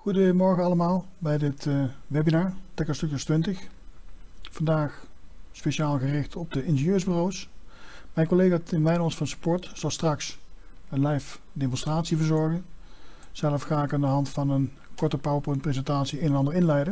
Goedemorgen allemaal bij dit webinar Tekla Structures 20. Vandaag speciaal gericht op de ingenieursbureaus. Mijn collega Tim Wijnands van Support zal straks een live demonstratie verzorgen. Zelf ga ik aan de hand van een korte PowerPoint presentatie een en ander inleiden.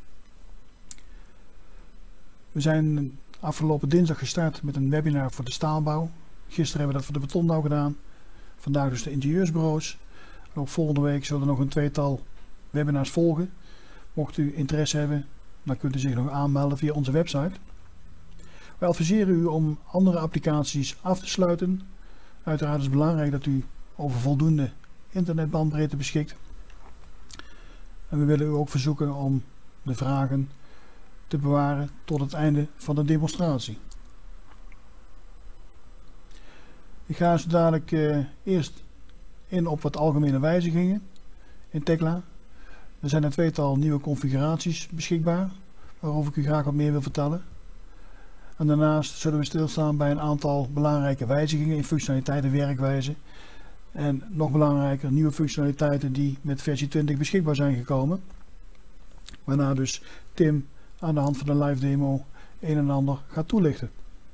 We zijn afgelopen dinsdag gestart met een webinar voor de staalbouw. Gisteren hebben we dat voor de betonbouw gedaan. Vandaag dus de ingenieursbureaus. En ook volgende week zullen er nog een tweetal webinars volgen. Mocht u interesse hebben, dan kunt u zich nog aanmelden via onze website. Wij adviseren u om andere applicaties af te sluiten. Uiteraard is het belangrijk dat u over voldoende internetbandbreedte beschikt. En we willen u ook verzoeken om de vragen te bewaren tot het einde van de demonstratie. Ik ga zo dadelijk eerst in op wat algemene wijzigingen in Tekla. Er zijn een tweetal nieuwe configuraties beschikbaar, waarover ik u graag wat meer wil vertellen. En daarnaast zullen we stilstaan bij een aantal belangrijke wijzigingen in functionaliteit en werkwijze. En nog belangrijker, nieuwe functionaliteiten die met versie 20 beschikbaar zijn gekomen. Waarna dus Tim aan de hand van de live demo een en ander gaat toelichten.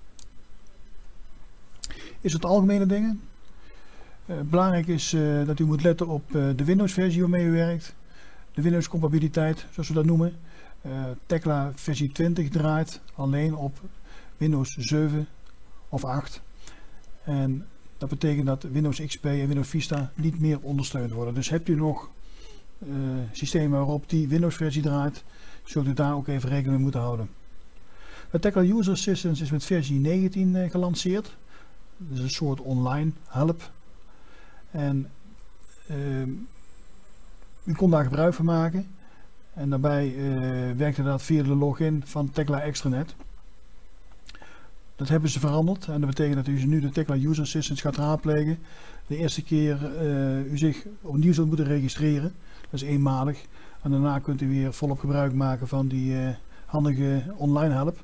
Is het algemene dingen? Belangrijk is dat u moet letten op de Windows versie waarmee u werkt. De Windows compatibiliteit, zoals we dat noemen. Tekla versie 20 draait alleen op Windows 7 of 8. En dat betekent dat Windows XP en Windows Vista niet meer ondersteund worden. Dus hebt u nog systemen waarop die Windows versie draait, zult u daar ook even rekening mee moeten houden. De Tekla User Assistance is met versie 19 gelanceerd. Dat is een soort online help. En u kon daar gebruik van maken. En daarbij werkte dat via de login van Tekla Extranet. Dat hebben ze veranderd. En dat betekent dat u nu de Tekla User Assistance gaat raadplegen. De eerste keer u zich opnieuw zult moeten registreren. Dat is eenmalig. En daarna kunt u weer volop gebruik maken van die handige online help.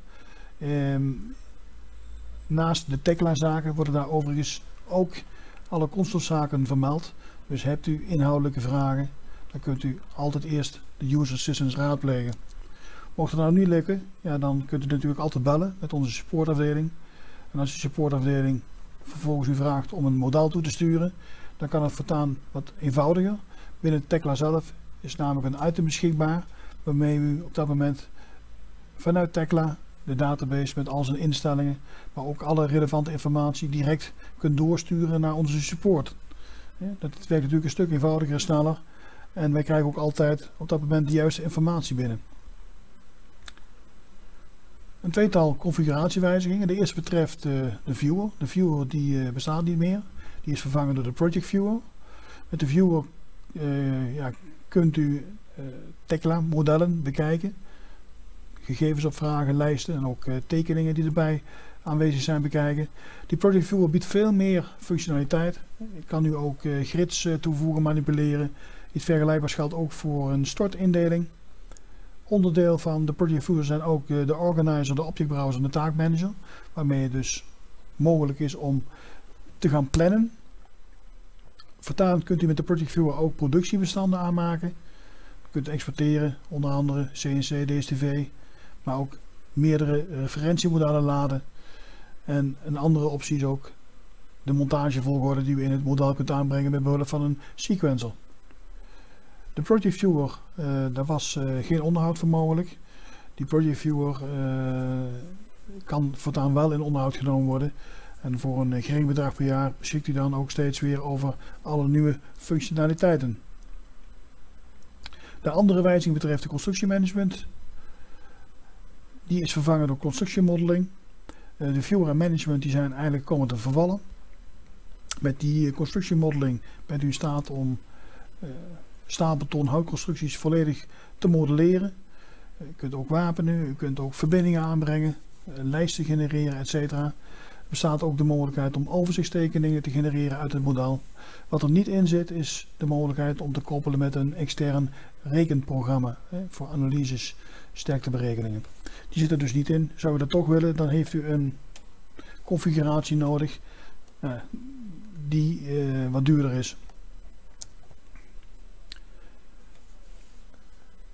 Naast de Tekla zaken worden daar overigens ook alle consultzaken vermeld. Dus hebt u inhoudelijke vragen, dan kunt u altijd eerst de User Assistance raadplegen. Mocht het nou niet lukken, ja, dan kunt u natuurlijk altijd bellen met onze supportafdeling. En als de supportafdeling vervolgens u vraagt om een model toe te sturen, dan kan het voortaan wat eenvoudiger. Binnen Tekla zelf is namelijk een item beschikbaar, waarmee u op dat moment vanuit Tekla de database met al zijn instellingen, maar ook alle relevante informatie direct kunt doorsturen naar onze support. Ja, dat werkt natuurlijk een stuk eenvoudiger en sneller. En wij krijgen ook altijd op dat moment de juiste informatie binnen. Een tweetal configuratiewijzigingen. De eerste betreft de viewer. De viewer die bestaat niet meer. Die is vervangen door de Project Viewer. Met de viewer kunt u Tekla modellen bekijken. Gegevens opvragen, lijsten en ook tekeningen die erbij aanwezig zijn bekijken. Die Project Viewer biedt veel meer functionaliteit. Ik kan nu ook grids toevoegen, manipuleren. Iets vergelijkbaars geldt ook voor een stortindeling. Onderdeel van de Project Viewer zijn ook de Organizer, de Object Browser en de Taakmanager. Waarmee het dus mogelijk is om te gaan plannen. Voortaan kunt u met de Project Viewer ook productiebestanden aanmaken. U kunt exporteren, onder andere CNC, DSTV. Maar ook meerdere referentiemodellen laden. En een andere optie is ook de montagevolgorde die u in het model kunt aanbrengen met behulp van een sequencer. De Project Viewer, daar was geen onderhoud voor mogelijk. Die Project Viewer kan voortaan wel in onderhoud genomen worden. En voor een gering bedrag per jaar beschikt u dan ook steeds weer over alle nieuwe functionaliteiten. De andere wijziging betreft de constructiemanagement. Die is vervangen door construction modeling. De viewer en management die zijn eigenlijk komen te vervallen. Met die construction modeling bent u in staat om staalbeton houtconstructies volledig te modelleren. U kunt ook wapenen, u kunt ook verbindingen aanbrengen, lijsten genereren, etc. Er bestaat ook de mogelijkheid om overzichtstekeningen te genereren uit het model. Wat er niet in zit is de mogelijkheid om te koppelen met een extern rekenprogramma voor analyses, sterkteberekeningen. Die zit er dus niet in. Zou u dat toch willen, dan heeft u een configuratie nodig die wat duurder is.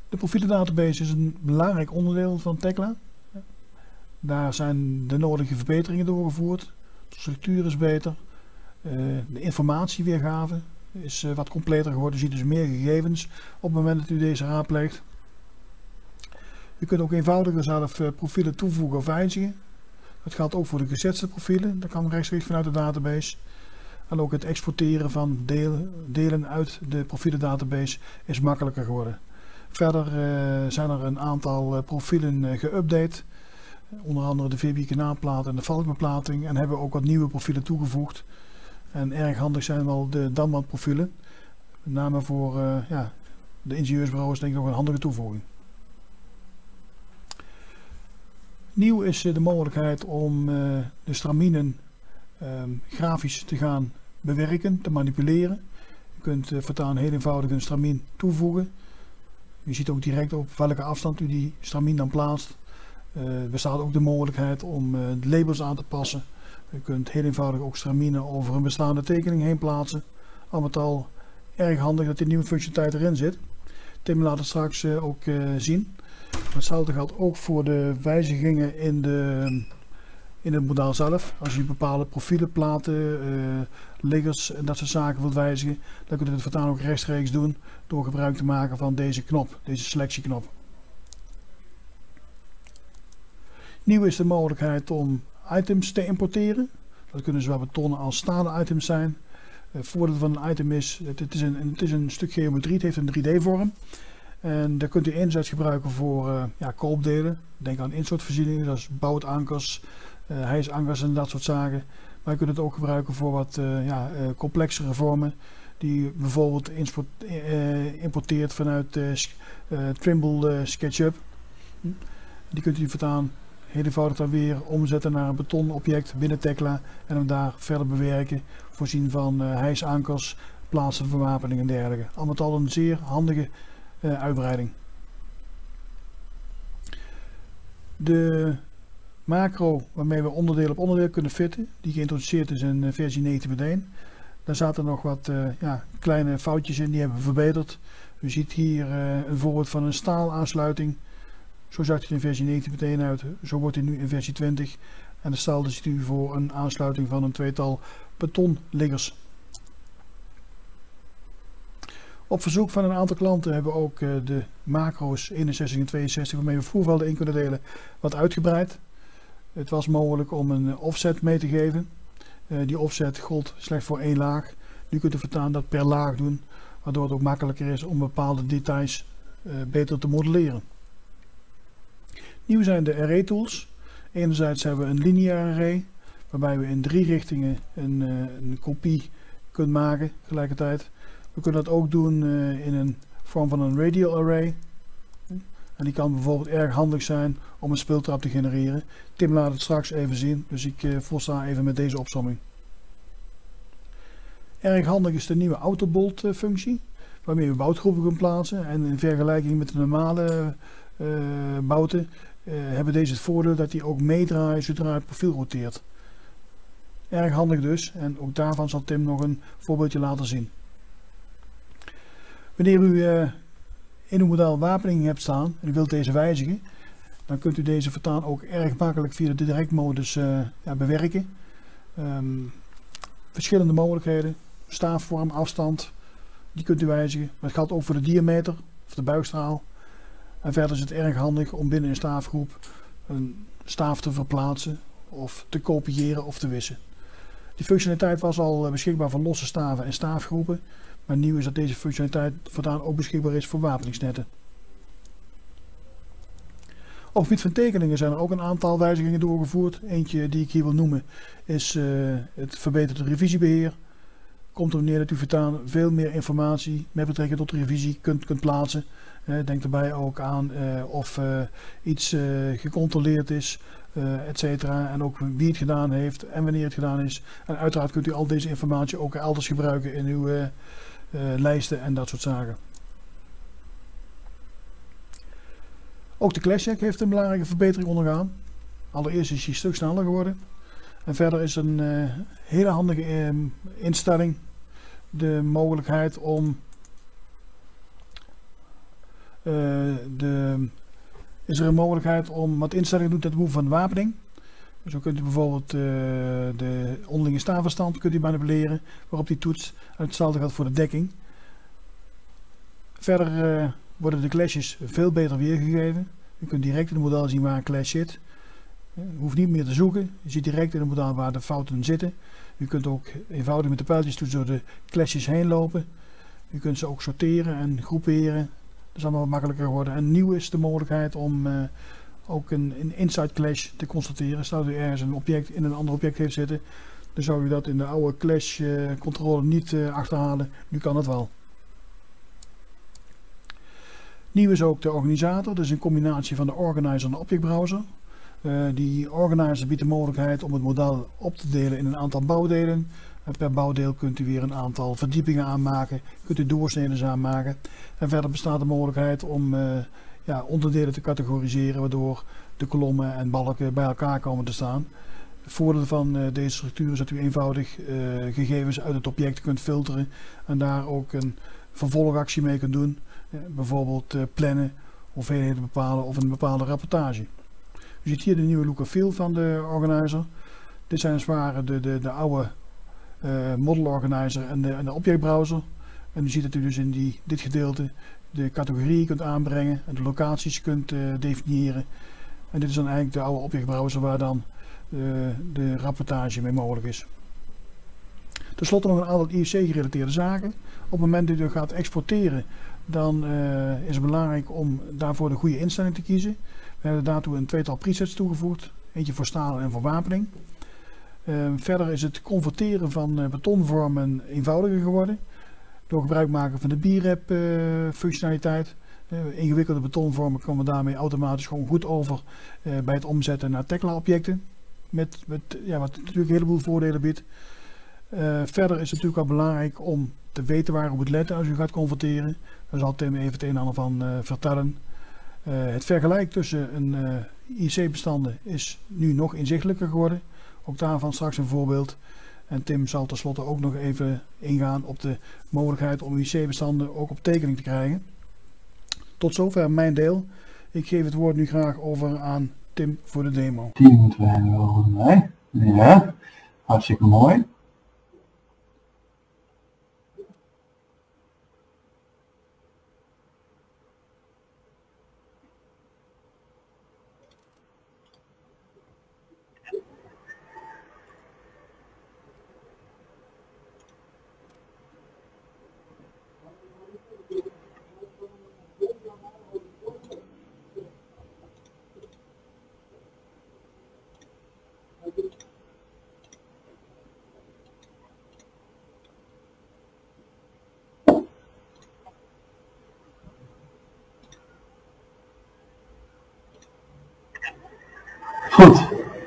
De profielendatabase is een belangrijk onderdeel van Tekla. Daar zijn de nodige verbeteringen doorgevoerd. De structuur is beter. De informatieweergave is wat completer geworden. U ziet dus meer gegevens op het moment dat u deze raadpleegt. U kunt ook eenvoudiger zelf profielen toevoegen of wijzigen. Dat geldt ook voor de gezetste profielen. Dat kan rechtstreeks vanuit de database. En ook het exporteren van delen uit de profielendatabase is makkelijker geworden. Verder zijn er een aantal profielen geüpdate. Onder andere de VB-kanaanplaat en de valkbeplating. En hebben ook wat nieuwe profielen toegevoegd. En erg handig zijn wel de damwandprofielen. Met name voor de ingenieursbureaus denk ik nog een handige toevoeging. Nieuw is de mogelijkheid om de straminen grafisch te gaan bewerken, te manipuleren. Je kunt voortaan heel eenvoudig een stramien toevoegen. Je ziet ook direct op welke afstand u die stramien dan plaatst. Er bestaat ook de mogelijkheid om de labels aan te passen. U kunt heel eenvoudig ook straminen over een bestaande tekening heen plaatsen. Al met al erg handig dat die nieuwe functionaliteit erin zit. Tim laat het straks ook zien. Hetzelfde geldt ook voor de wijzigingen in het model zelf. Als u bepaalde profielen, platen, liggers en dat soort zaken wilt wijzigen, dan kunt u het voortaan ook rechtstreeks doen door gebruik te maken van deze knop, deze selectieknop. Nieuw is de mogelijkheid om items te importeren. Dat kunnen zowel betonnen als stalen items zijn. Het voordeel van een item is, het is een stuk geometrie, het heeft een 3D-vorm. En daar kunt u enerzijds gebruiken voor koopdelen. Denk aan instortvoorzieningen, zoals boutankers, hijsankers en dat soort zaken. Maar je kunt het ook gebruiken voor wat complexere vormen. Die u bijvoorbeeld importeert vanuit Trimble SketchUp. Die kunt u voortaan heel eenvoudig dan weer omzetten naar een betonnen object binnen Tekla. En hem daar verder bewerken. Voorzien van hijsankers, plaatsen van wapening en dergelijke. Al met al een zeer handige uitbreiding. De macro waarmee we onderdeel op onderdeel kunnen fitten, die geïntroduceerd is in versie 19.1. Daar zaten nog wat kleine foutjes in, die hebben we verbeterd. U ziet hier een voorbeeld van een staalaansluiting. Zo zag het in versie 19.1 uit, zo wordt hij nu in versie 20. En hetzelfde ziet u voor een aansluiting van een tweetal betonliggers. Op verzoek van een aantal klanten hebben we ook de macro's 61 en 62 waarmee we voervelden in kunnen delen wat uitgebreid. Het was mogelijk om een offset mee te geven. Die offset gold slechts voor één laag. Nu kunt u voortaan dat per laag doen, waardoor het ook makkelijker is om bepaalde details beter te modelleren. Nieuw zijn de array tools. Enerzijds hebben we een lineair array, waarbij we in 3 richtingen een kopie kunnen maken tegelijkertijd. We kunnen dat ook doen in een vorm van een radial array. En die kan bijvoorbeeld erg handig zijn om een speeltrap te genereren. Tim laat het straks even zien, dus ik volsta even met deze opsomming. Erg handig is de nieuwe autobolt functie, waarmee we boutgroepen kunnen plaatsen. En in vergelijking met de normale bouten hebben deze het voordeel dat die ook meedraaien zodra het profiel roteert. Erg handig dus, en ook daarvan zal Tim nog een voorbeeldje laten zien. Wanneer u in uw model wapening hebt staan en u wilt deze wijzigen, dan kunt u deze voortaan ook erg makkelijk via de directmodus bewerken. Verschillende mogelijkheden, staafvorm, afstand, die kunt u wijzigen. Maar het geldt ook voor de diameter of de buigstraal. En verder is het erg handig om binnen een staafgroep een staaf te verplaatsen of te kopiëren of te wissen. Die functionaliteit was al beschikbaar voor losse staven en staafgroepen. Maar nieuw is dat deze functionaliteit voortaan ook beschikbaar is voor wapeningsnetten. Op het gebied van tekeningen zijn er ook een aantal wijzigingen doorgevoerd. Eentje die ik hier wil noemen is het verbeterde revisiebeheer. Komt er neer dat u voortaan veel meer informatie met betrekking tot de revisie kunt plaatsen. Denk daarbij ook aan of iets gecontroleerd is, etc. En ook wie het gedaan heeft en wanneer het gedaan is. En uiteraard kunt u al deze informatie ook elders gebruiken in uw lijsten en dat soort zaken. Ook de ClassCheck heeft een belangrijke verbetering ondergaan. Allereerst is hij een stuk sneller geworden. En verder is een hele handige instelling de mogelijkheid om is er een mogelijkheid om wat instellingen doen ten behoeve van de wapening. Zo kunt u bijvoorbeeld de onderlinge staafafstand kunt u manipuleren waarop die toetst. En hetzelfde geldt voor de dekking. Verder worden de clashes veel beter weergegeven. U kunt direct in het model zien waar een clash zit. U hoeft niet meer te zoeken. Je ziet direct in het model waar de fouten zitten. U kunt ook eenvoudig met de pijltjes door de clashes heen lopen. U kunt ze ook sorteren en groeperen. Dat is allemaal wat makkelijker geworden. En nieuw is de mogelijkheid om ook een inside clash te constateren. Stel dat u ergens een object in een ander object heeft zitten, dan zou u dat in de oude clash controle niet achterhalen. Nu kan het wel. Nieuw is ook de organisator, dus een combinatie van de organizer en de objectbrowser. Die organizer biedt de mogelijkheid om het model op te delen in een aantal bouwdelen. En per bouwdeel kunt u weer een aantal verdiepingen aanmaken, kunt u doorsneden aanmaken. En verder bestaat de mogelijkheid om onderdelen te categoriseren, waardoor de kolommen en balken bij elkaar komen te staan. Het voordeel van deze structuur is dat u eenvoudig gegevens uit het object kunt filteren en daar ook een vervolgactie mee kunt doen. Bijvoorbeeld plannen, hoeveelheden bepalen of een bepaalde rapportage. U ziet hier de nieuwe look en feel van de organizer. Dit zijn als het ware de oude model organizer en de objectbrowser. En u ziet dat u dus in dit gedeelte de categorieën kunt aanbrengen en de locaties kunt definiëren. En dit is dan eigenlijk de oude objectbrowser waar dan de rapportage mee mogelijk is. Ten slotte nog een aantal IEC gerelateerde zaken. Op het moment dat u gaat exporteren, dan is het belangrijk om daarvoor de goede instelling te kiezen. We hebben daartoe een tweetal presets toegevoegd. Eentje voor stalen en voor wapening. Verder is het converteren van betonvormen eenvoudiger geworden. Door gebruik maken van de BREP functionaliteit. Ingewikkelde betonvormen komen daarmee automatisch gewoon goed over bij het omzetten naar Tekla objecten. Wat natuurlijk een heleboel voordelen biedt. Verder is het natuurlijk wel belangrijk om te weten waar u moet letten als u gaat converteren. Daar zal Tim even het een en ander van vertellen. Het vergelijk tussen een IC-bestanden is nu nog inzichtelijker geworden. Ook daarvan straks een voorbeeld. En Tim zal tenslotte ook nog even ingaan op de mogelijkheid om IC-bestanden ook op tekening te krijgen. Tot zover mijn deel. Ik geef het woord nu graag over aan Tim voor de demo. Die moeten we hebben wel goed mee. Ja, hartstikke mooi. Goed,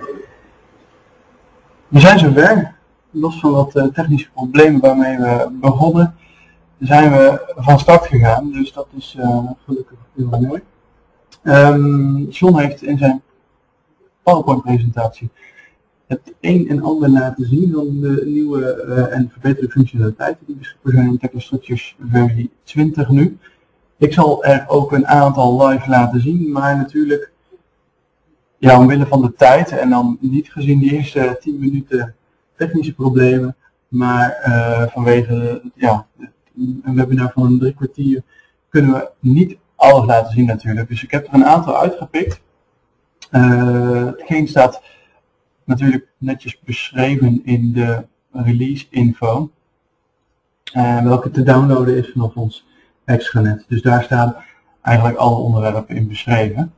we zijn zover. Los van wat technische problemen waarmee we begonnen, zijn we van start gegaan. Dus dat is gelukkig heel mooi. John heeft in zijn PowerPoint-presentatie het een en ander laten zien van de nieuwe en verbeterde functionaliteiten die beschikbaar zijn in Tekla Structures versie 20 nu. Ik zal er ook een aantal live laten zien, maar natuurlijk omwille van de tijd en dan niet gezien die eerste 10 minuten technische problemen, maar vanwege een webinar van een 3 kwartier kunnen we niet alles laten zien natuurlijk. Dus ik heb er een aantal uitgepikt. Hetgeen staat natuurlijk netjes beschreven in de release info, welke te downloaden is vanaf ons extranet. Dus daar staan eigenlijk alle onderwerpen in beschreven.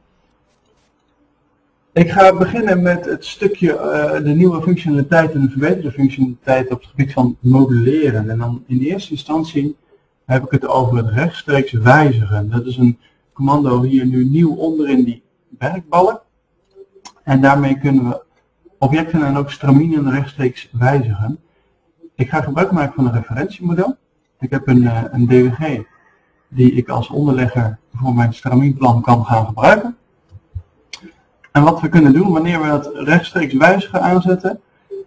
Ik ga beginnen met het stukje de nieuwe functionaliteit en de verbeterde functionaliteit op het gebied van modelleren. En dan in eerste instantie heb ik het over het rechtstreeks wijzigen. Dat is een commando hier nu nieuw onderin die werkbalk. En daarmee kunnen we objecten en ook straminen rechtstreeks wijzigen. Ik ga gebruik maken van een referentiemodel. Ik heb een DWG die ik als onderlegger voor mijn stramienplan kan gaan gebruiken. En wat we kunnen doen wanneer we dat rechtstreeks wijzigen aanzetten.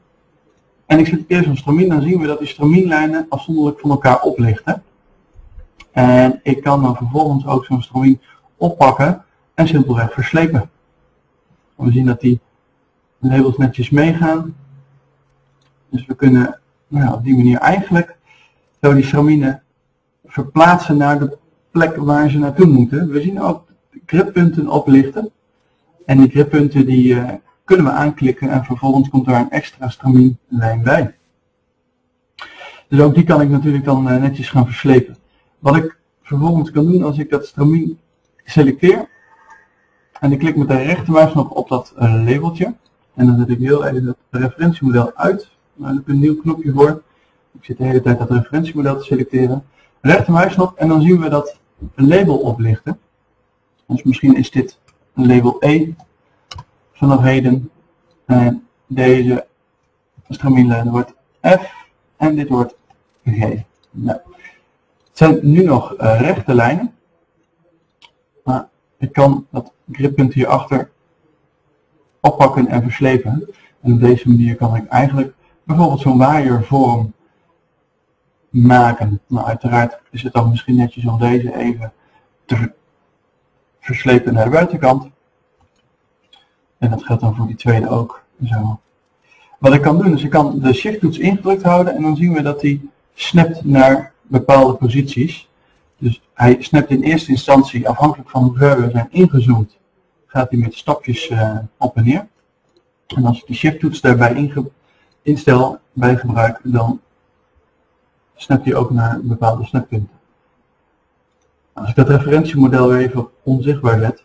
En ik zet eerst een stramien, dan zien we dat die stramienlijnen afzonderlijk van elkaar oplichten. En ik kan dan vervolgens ook zo'n stramien oppakken en simpelweg verslepen. We zien dat die labels netjes meegaan. Dus we kunnen op die manier eigenlijk zo die stramine verplaatsen naar de plek waar ze naartoe moeten. We zien ook grippunten oplichten. En die grippunten die kunnen we aanklikken en vervolgens komt daar een extra stramienlijn bij. Dus ook die kan ik natuurlijk dan netjes gaan verslepen. Wat ik vervolgens kan doen als ik dat stramien selecteer en ik klik met de rechtermuisknop op dat labeltje en dan zet ik heel even het referentiemodel uit. Daar heb ik een nieuw knopje voor. Ik zit de hele tijd dat referentiemodel te selecteren. Rechtermuisknop en dan zien we dat een label oplichten. Dus misschien is dit een label E vanaf heden en deze stramienlijn wordt F en dit wordt G. Nou, het zijn nu nog rechte lijnen, maar ik kan dat grippunt hierachter oppakken en verslepen. En op deze manier kan ik eigenlijk bijvoorbeeld zo'n waaiervorm maken. Maar uiteraard is het dan misschien netjes om deze even te verslepen naar de buitenkant. En dat geldt dan voor die tweede ook. Zo. Wat ik kan doen is ik kan de shift toets ingedrukt houden en dan zien we dat hij snapt naar bepaalde posities. Dus hij snapt in eerste instantie afhankelijk van hoe ver we zijn ingezoomd, gaat hij met stapjes op en neer. En als ik die shift toets daarbij instel bij gebruik, dan snapt hij ook naar bepaalde snappunten. Als ik dat referentiemodel weer even op onzichtbaar zet,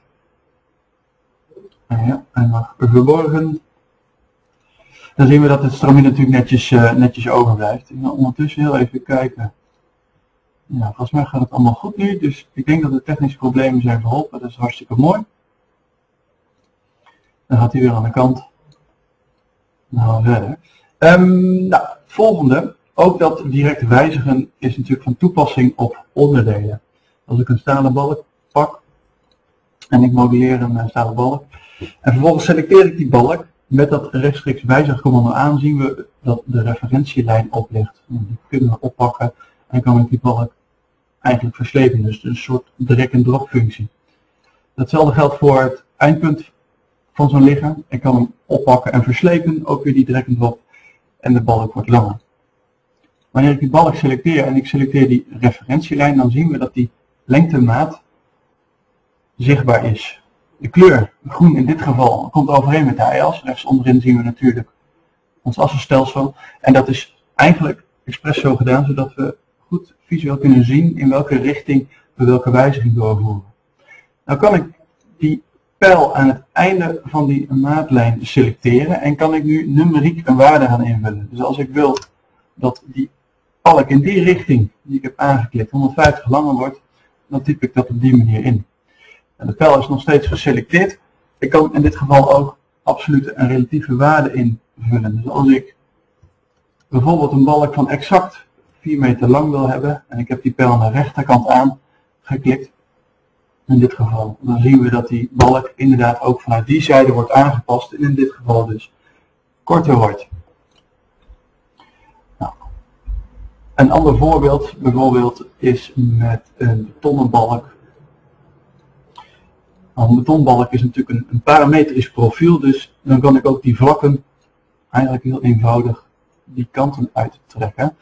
en hij mag verborgen, dan zien we dat het stramien natuurlijk netjes overblijft. Ik ga ondertussen heel even kijken. Ja, volgens mij gaat het allemaal goed nu, dus ik denk dat de technische problemen zijn verholpen, dat is hartstikke mooi. Dan gaat hij weer aan de kant. Nou, verder. Volgende, ook dat direct wijzigen is natuurlijk van toepassing op onderdelen. Als ik een stalen balk pak en ik modelleer een stalen balk en vervolgens selecteer ik die balk, met dat rechtstreeks wijzigcommando aan zien we dat de referentielijn oplicht. Die kunnen we oppakken en kan ik die balk eigenlijk verslepen, dus een soort drag-and-drop functie. Datzelfde geldt voor het eindpunt van zo'n ligger. Ik kan hem oppakken en verslepen, ook weer die drag-and-drop en de balk wordt langer. Wanneer ik die balk selecteer en ik selecteer die referentielijn, dan zien we dat die lengtemaat zichtbaar is. De kleur, groen in dit geval, komt overeen met de y-as. Rechts onderin zien we natuurlijk ons assenstelsel. En dat is eigenlijk expres zo gedaan, zodat we goed visueel kunnen zien in welke richting we welke wijziging doorvoeren. Nou kan ik die pijl aan het einde van die maatlijn selecteren en kan ik nu numeriek een waarde gaan invullen. Dus als ik wil dat die balk in die richting die ik heb aangeklikt 150 langer wordt, dan typ ik dat op die manier in. En de pijl is nog steeds geselecteerd. Ik kan in dit geval ook absolute en relatieve waarden invullen. Dus als ik bijvoorbeeld een balk van exact 4 meter lang wil hebben en ik heb die pijl aan de rechterkant aangeklikt, in dit geval, dan zien we dat die balk inderdaad ook vanuit die zijde wordt aangepast en in dit geval dus korter wordt. Nou, een ander voorbeeld bijvoorbeeld is met een betonnen balk. Nou, een betonbalk is natuurlijk een parametrisch profiel, dus dan kan ik ook die vlakken eigenlijk heel eenvoudig die kanten uittrekken.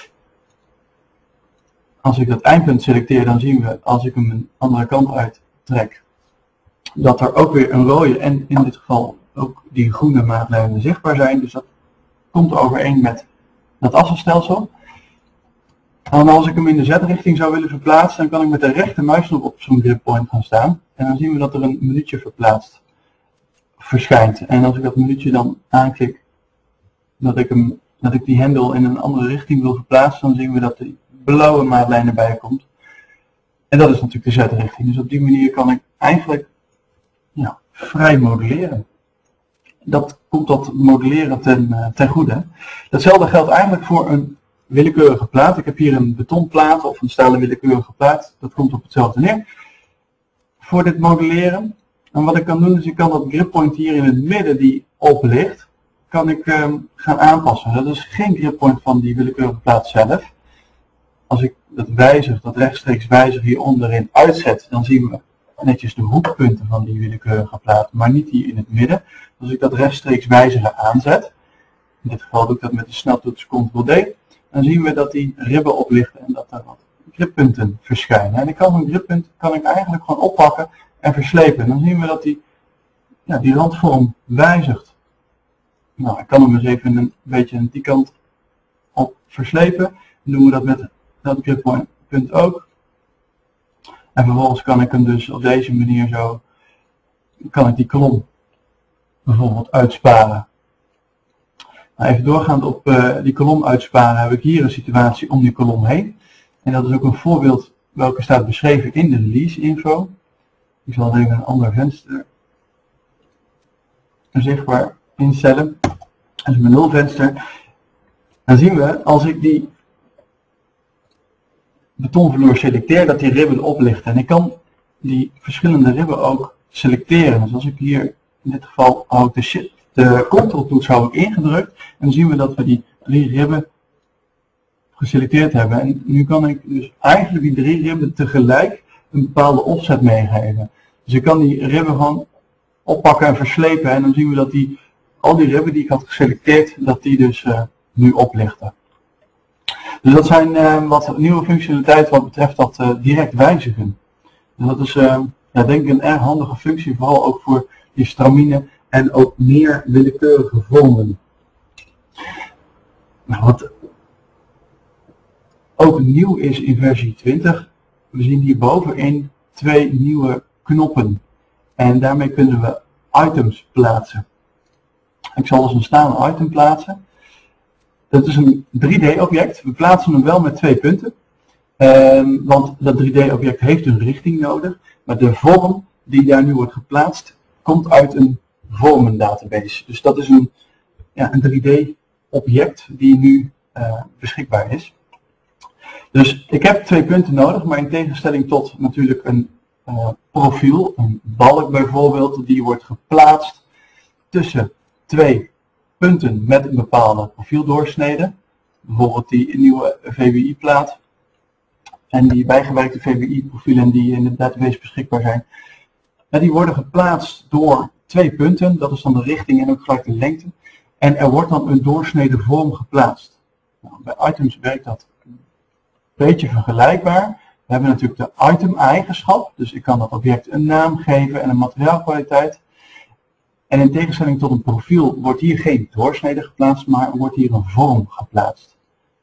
Als ik dat eindpunt selecteer, dan zien we, als ik hem een andere kant uittrek, dat er ook weer een rode en in dit geval ook die groene maatlijnen zichtbaar zijn. Dus dat komt overeen met dat assenstelsel. En als ik hem in de z-richting zou willen verplaatsen, dan kan ik met de rechtermuisknop op zo'n grip point gaan staan. En dan zien we dat er een minuutje verplaatst verschijnt. En als ik dat minuutje dan aanklik, dat ik die hendel in een andere richting wil verplaatsen, dan zien we dat de blauwe maatlijn erbij komt. En dat is natuurlijk de z-richting. Dus op die manier kan ik eigenlijk vrij modelleren. Dat komt dat modelleren ten goede. Datzelfde geldt eigenlijk voor een willekeurige plaat. Ik heb hier een betonplaat of een stalen willekeurige plaat. Dat komt op hetzelfde neer. Voor dit modelleren. En wat ik kan doen is ik kan dat grippoint hier in het midden die open ligt, kan ik gaan aanpassen. Dat is geen grippoint van die willekeurige plaat zelf. als ik dat wijzig, dat rechtstreeks wijzig hier onderin uitzet, dan zien we netjes de hoekpunten van die willekeurige plaat, maar niet die in het midden. Als ik dat rechtstreeks wijzigen aanzet, in dit geval doe ik dat met de sneltoets Ctrl-D, dan zien we dat die ribben oplichten en dat er wat grippunten verschijnen. En ik kan een grippunt eigenlijk gewoon oppakken en verslepen. En dan zien we dat die randvorm wijzigt. Nou, ik kan hem eens even een beetje die kant op verslepen. Dan doen we dat met dat grippunt ook. En vervolgens kan ik hem dus op deze manier zo, kan ik die kolom bijvoorbeeld uitsparen. Nou, even doorgaand op die kolom uitsparen heb ik hier een situatie om die kolom heen. En dat is ook een voorbeeld welke staat beschreven in de release info. Ik zal even een ander venster zichtbaar instellen. Dat is mijn nulvenster. Dan zien we, als ik die betonvloer selecteer, dat die ribben oplichten. En ik kan die verschillende ribben ook selecteren. Dus als ik hier, in dit geval, hou ik de Ctrl-toets ingedrukt. En dan zien we dat we die 3 ribben geselecteerd hebben. En nu kan ik dus eigenlijk die 3 ribben tegelijk een bepaalde offset meegeven. Dus ik kan die ribben gewoon oppakken en verslepen. En dan zien we dat al die ribben die ik had geselecteerd, dat die dus nu oplichten. Dus dat zijn wat nieuwe functionaliteiten wat betreft dat direct wijzigen. Dus dat is denk ik een erg handige functie, vooral ook voor die stramine en ook meer willekeurige vormen. Nou, wat ook nieuw is in versie 20, we zien hier bovenin 2 nieuwe knoppen. En daarmee kunnen we items plaatsen. Ik zal dus een staande item plaatsen. Dat is een 3D-object. We plaatsen hem wel met 2 punten. Want dat 3D-object heeft een richting nodig. Maar de vorm die daar nu wordt geplaatst, komt uit een vormendatabase. Dus dat is een 3D-object die nu beschikbaar is. Dus ik heb 2 punten nodig, maar in tegenstelling tot natuurlijk een profiel, een balk bijvoorbeeld, die wordt geplaatst tussen 2 punten met een bepaalde profieldoorsnede. Bijvoorbeeld die nieuwe VWI-plaat en die bijgewerkte VWI-profielen die in de database beschikbaar zijn. En die worden geplaatst door 2 punten, dat is dan de richting en ook gelijk de lengte. En er wordt dan een doorsnede vorm geplaatst. Nou, bij items werkt dat een beetje vergelijkbaar. We hebben natuurlijk de item-eigenschap, dus ik kan dat object een naam geven en een materiaalkwaliteit. En in tegenstelling tot een profiel wordt hier geen doorsnede geplaatst, maar wordt hier een vorm geplaatst.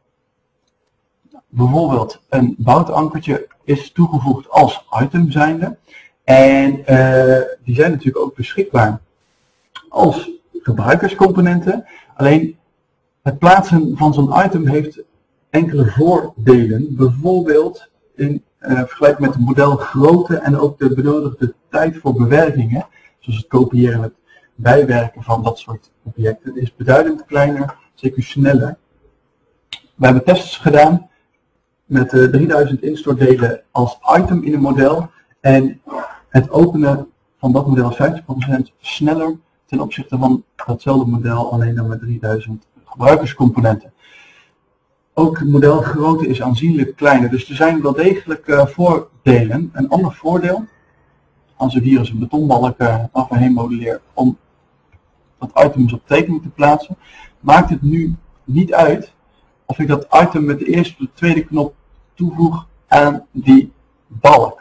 Bijvoorbeeld een boutankertje is toegevoegd als item zijnde. En die zijn natuurlijk ook beschikbaar als gebruikerscomponenten. Alleen het plaatsen van zo'n item heeft enkele voordelen. Bijvoorbeeld in vergelijking met de modelgrootte en ook de benodigde tijd voor bewerkingen. Zoals het kopiëren en het bijwerken van dat soort objecten is beduidend kleiner, zeker sneller. We hebben tests gedaan met 3000 instortdelen als item in een model. En het openen van dat model is 50% sneller ten opzichte van datzelfde model, alleen dan met 3000 gebruikerscomponenten. Ook de modelgrootte is aanzienlijk kleiner, dus er zijn wel degelijk voordelen. Een ander voordeel, als ik hier eens een betonbalk af en heen modelleer om dat item op tekening te plaatsen, maakt het nu niet uit of ik dat item met de eerste of de tweede knop toevoeg aan die balk.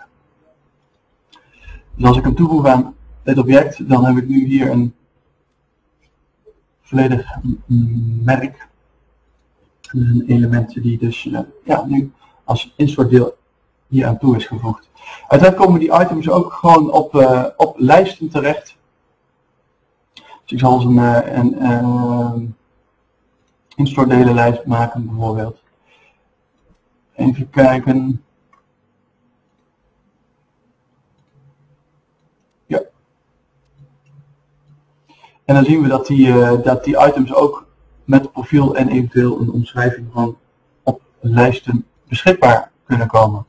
Dus als ik hem toevoeg aan dit object, dan heb ik nu hier een volledig merk. Dus een element die dus nu als instortdeel hier aan toe is gevoegd. Uiteindelijk komen die items ook gewoon op lijsten terecht. Dus ik zal eens een instortdelenlijst maken bijvoorbeeld. Even kijken. Ja. En dan zien we dat die items ook met profiel en eventueel een omschrijving van op lijsten beschikbaar kunnen komen.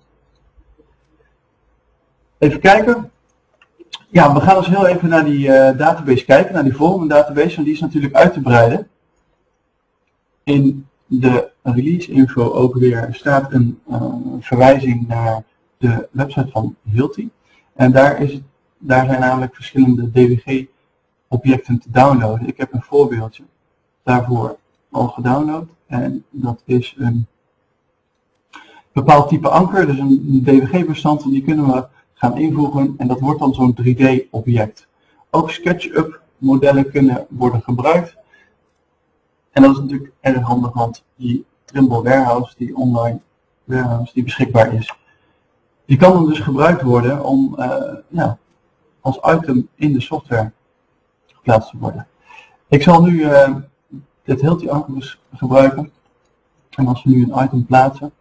Even kijken. Ja, we gaan dus heel even naar die database kijken, naar die vormendatabase, want die is natuurlijk uit te breiden in de release info ook weer staat een verwijzing naar de website van Hilti. En daar zijn namelijk verschillende DWG-objecten te downloaden. Ik heb een voorbeeldje daarvoor al gedownload. En dat is een bepaald type anker, dus een DWG-bestand. Die kunnen we gaan invoegen en dat wordt dan zo'n 3D-object. Ook SketchUp modellen kunnen worden gebruikt. En dat is natuurlijk erg handig, want die Trimble Warehouse, die online warehouse die beschikbaar is, die kan dan dus gebruikt worden om als item in de software geplaatst te worden. Ik zal nu dit Hilti anker dus gebruiken. En als we nu een item plaatsen,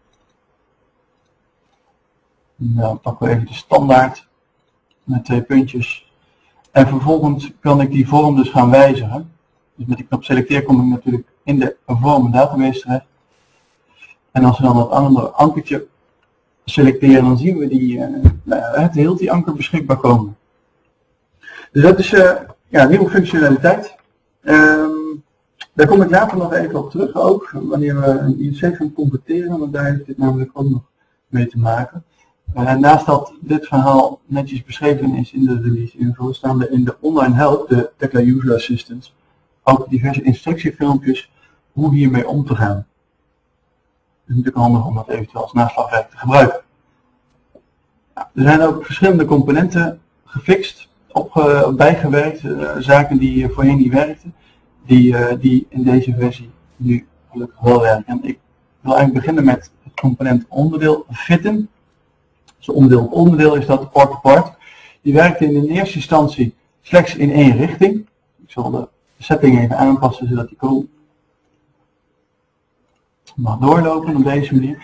dan pakken we even de standaard met 2 puntjes. En vervolgens kan ik die vorm dus gaan wijzigen. Dus met die knop selecteer kom ik natuurlijk in de vorm database terecht. En als we dan dat andere ankertje selecteren, dan zien we het Hilti anker beschikbaar komen. Dus dat is een nieuwe functionaliteit. Daar kom ik later nog even op terug, ook wanneer we een INC gaan converteren, want daar heeft dit namelijk ook nog mee te maken. Naast dat dit verhaal netjes beschreven is in de release info, staan er in de online help, de Tekla User Assistance, ook diverse instructiefilmpjes hoe hiermee om te gaan. Het is natuurlijk handig om dat eventueel als naslagwerk te gebruiken. Er zijn ook verschillende componenten gefixt, bijgewerkt, zaken die voorheen niet werkten, die in deze versie nu gelukkig wel werken. En ik wil eigenlijk beginnen met het component onderdeel fitten. Dus onderdeel is dat port-to-port. Die werkte in de eerste instantie slechts in 1 richting. Ik zal de setting even aanpassen zodat die code mag doorlopen op deze manier.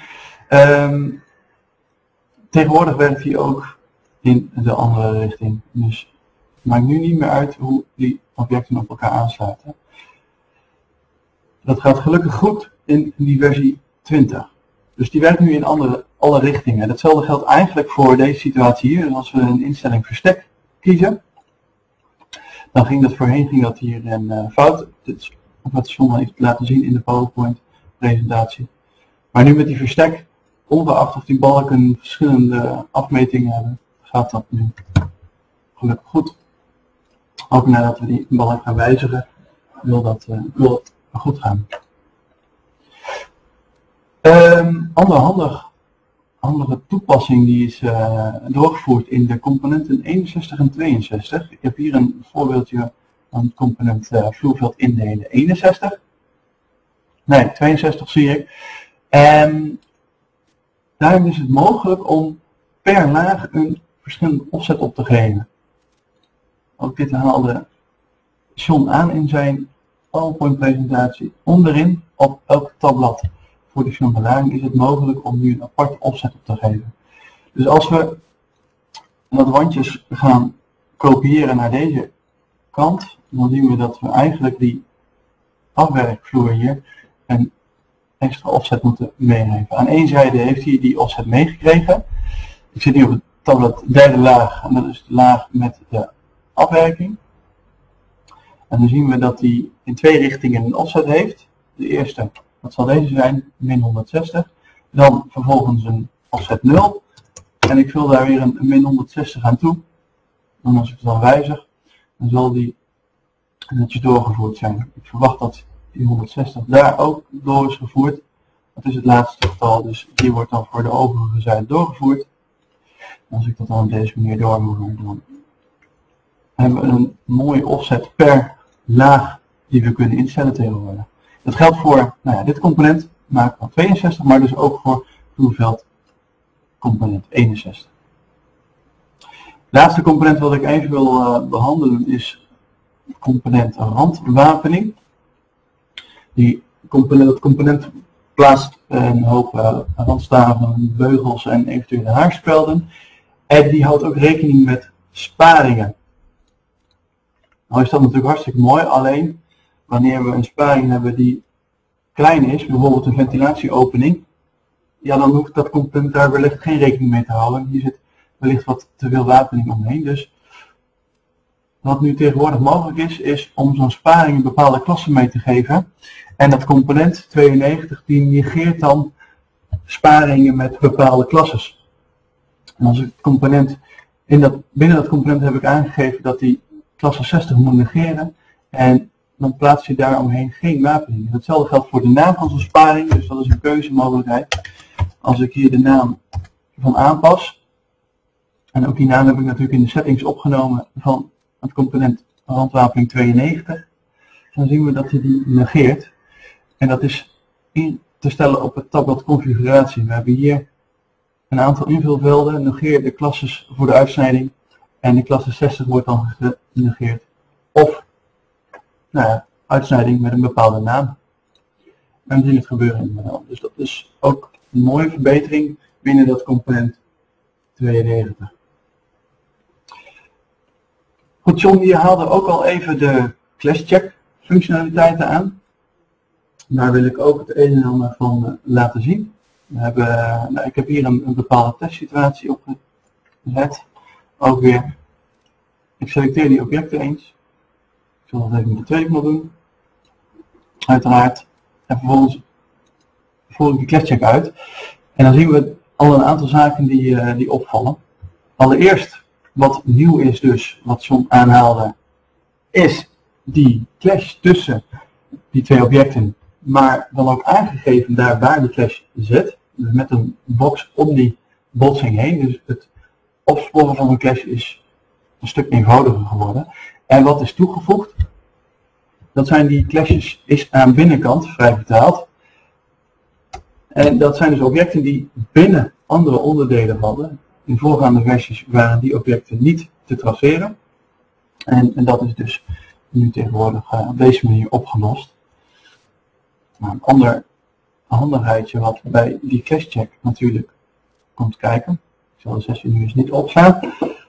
Tegenwoordig werkt hij ook in de andere richting. Dus het maakt nu niet meer uit hoe die objecten op elkaar aansluiten. Dat gaat gelukkig goed in die versie 20. Dus die werkt nu in alle richtingen. Datzelfde geldt eigenlijk voor deze situatie hier. Dus als we een instelling verstek kiezen, dan ging dat hier in fout. Dit is wat John heeft laten zien in de PowerPoint presentatie. Maar nu met die verstek, ongeacht of die balken verschillende afmetingen hebben, gaat dat nu gelukkig goed. Ook nadat we die balk gaan wijzigen, wil dat goed gaan. Andere toepassing die is doorgevoerd in de componenten 61 en 62. Ik heb hier een voorbeeldje van het component vloerveld indelen 61. Nee, 62 zie ik. En daarin is het mogelijk om per laag een verschillende offset op te geven. Ook dit haalde John aan in zijn PowerPoint presentatie. Onderin op elk tabblad voor de belading is het mogelijk om nu een aparte offset op te geven. Dus als we dat wandjes gaan kopiëren naar deze kant, dan zien we dat we eigenlijk die afwerkvloer hier een extra offset moeten meenemen. Aan één zijde heeft hij die offset meegekregen. Ik zit nu op het tabblad derde laag en dat is de laag met de afwerking. En dan zien we dat hij in 2 richtingen een offset heeft. De eerste, dat zal deze zijn, min 160. Dan vervolgens een offset 0. En ik vul daar weer een min 160 aan toe. En als ik het dan wijzig, dan zal die netjes doorgevoerd zijn. Ik verwacht dat die 160 daar ook door is gevoerd. Dat is het laatste getal, dus die wordt dan voor de overige zijde doorgevoerd. En als ik dat dan op deze manier doorvoer, dan hebben we een mooie offset per laag die we kunnen instellen tegenwoordig. Dat geldt voor dit component, maken van 62, maar dus ook voor vloerveld component 61. Het laatste component wat ik even wil behandelen is het component randwapening. Dat component plaatst een hoop randstaven, beugels en eventuele haarspelden. En die houdt ook rekening met sparingen. Nou is dat natuurlijk hartstikke mooi, alleen wanneer we een sparing hebben die klein is, bijvoorbeeld een ventilatieopening, ja, dan hoeft dat component daar wellicht geen rekening mee te houden. Hier zit wellicht wat te veel wapening omheen, dus wat nu tegenwoordig mogelijk is om zo'n sparing een bepaalde klasse mee te geven. En dat component 92 die negeert dan sparingen met bepaalde klasses. En als ik component binnen dat component heb ik aangegeven dat die klasse 60 moet negeren. En dan plaats je daar omheen geen wapening. Hetzelfde geldt voor de naam van zo'n sparing, dus dat is een keuzemogelijkheid. Als ik hier de naam van aanpas, en ook die naam heb ik natuurlijk in de settings opgenomen van het component randwapening 92, dan zien we dat hij die negeert. En dat is in te stellen op het tabblad configuratie. We hebben hier een aantal invulvelden, negeer de klasses voor de uitsnijding en de klasse 60 wordt dan genegeerd. Of uitsnijding met een bepaalde naam. En we zien het gebeuren in het model. Dus dat is ook een mooie verbetering binnen dat component 92. Goed, John hier haalde ook al even de clash check functionaliteiten aan. Daar wil ik ook het een en ander van laten zien. Ik heb hier een bepaalde testsituatie opgezet. Ook weer. Ik selecteer die objecten eens. Ik zal dat even met de tweede knop doen. Uiteraard. En vervolgens voer ik die clash check uit. En dan zien we al een aantal zaken die opvallen. Allereerst, wat nieuw is dus, wat John aanhaalde, is die clash tussen die twee objecten, maar dan ook aangegeven daar waar de clash zit. Dus met een box om die botsing heen. Dus het opsporen van een clash is een stuk eenvoudiger geworden. En wat is toegevoegd? Dat zijn die clashes is aan binnenkant, vrij vertaald. En dat zijn dus objecten die binnen andere onderdelen hadden. In voorgaande versies waren die objecten niet te traceren. En dat is dus nu tegenwoordig op deze manier opgelost. Nou, een ander handigheidje wat bij die clash check natuurlijk komt kijken. Ik zal de sessie nu eens niet opslaan.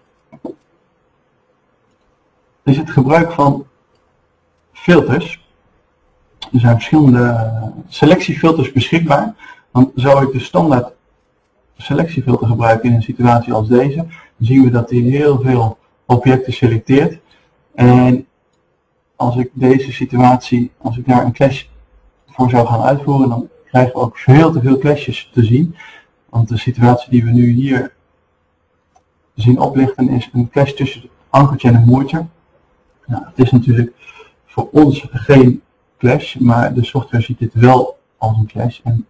Is het gebruik van filters. Er zijn verschillende selectiefilters beschikbaar. Dan zou ik de standaard selectiefilter gebruiken in een situatie als deze. Dan zien we dat hij heel veel objecten selecteert. En als ik deze situatie, als ik daar een clash voor zou gaan uitvoeren, dan krijgen we ook veel te veel clashes te zien. Want de situatie die we nu hier zien oplichten is een clash tussen het ankertje en een moertje. Nou, het is natuurlijk voor ons geen clash, maar de software ziet dit wel als een clash. En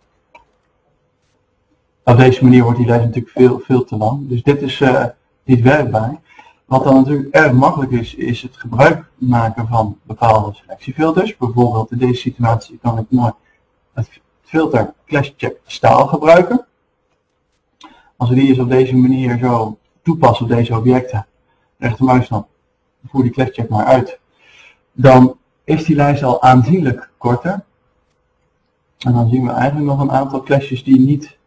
op deze manier wordt die lijst natuurlijk veel te lang. Dus dit is niet werkbaar. Wat dan natuurlijk erg makkelijk is het gebruik maken van bepaalde selectiefilters. Bijvoorbeeld in deze situatie kan ik mooi het filter clash check staal gebruiken. Als we die eens op deze manier zo toepassen op deze objecten, rechtermuisknop, voer die clash check maar uit, dan is die lijst al aanzienlijk korter. En dan zien we eigenlijk nog een aantal clashes die niet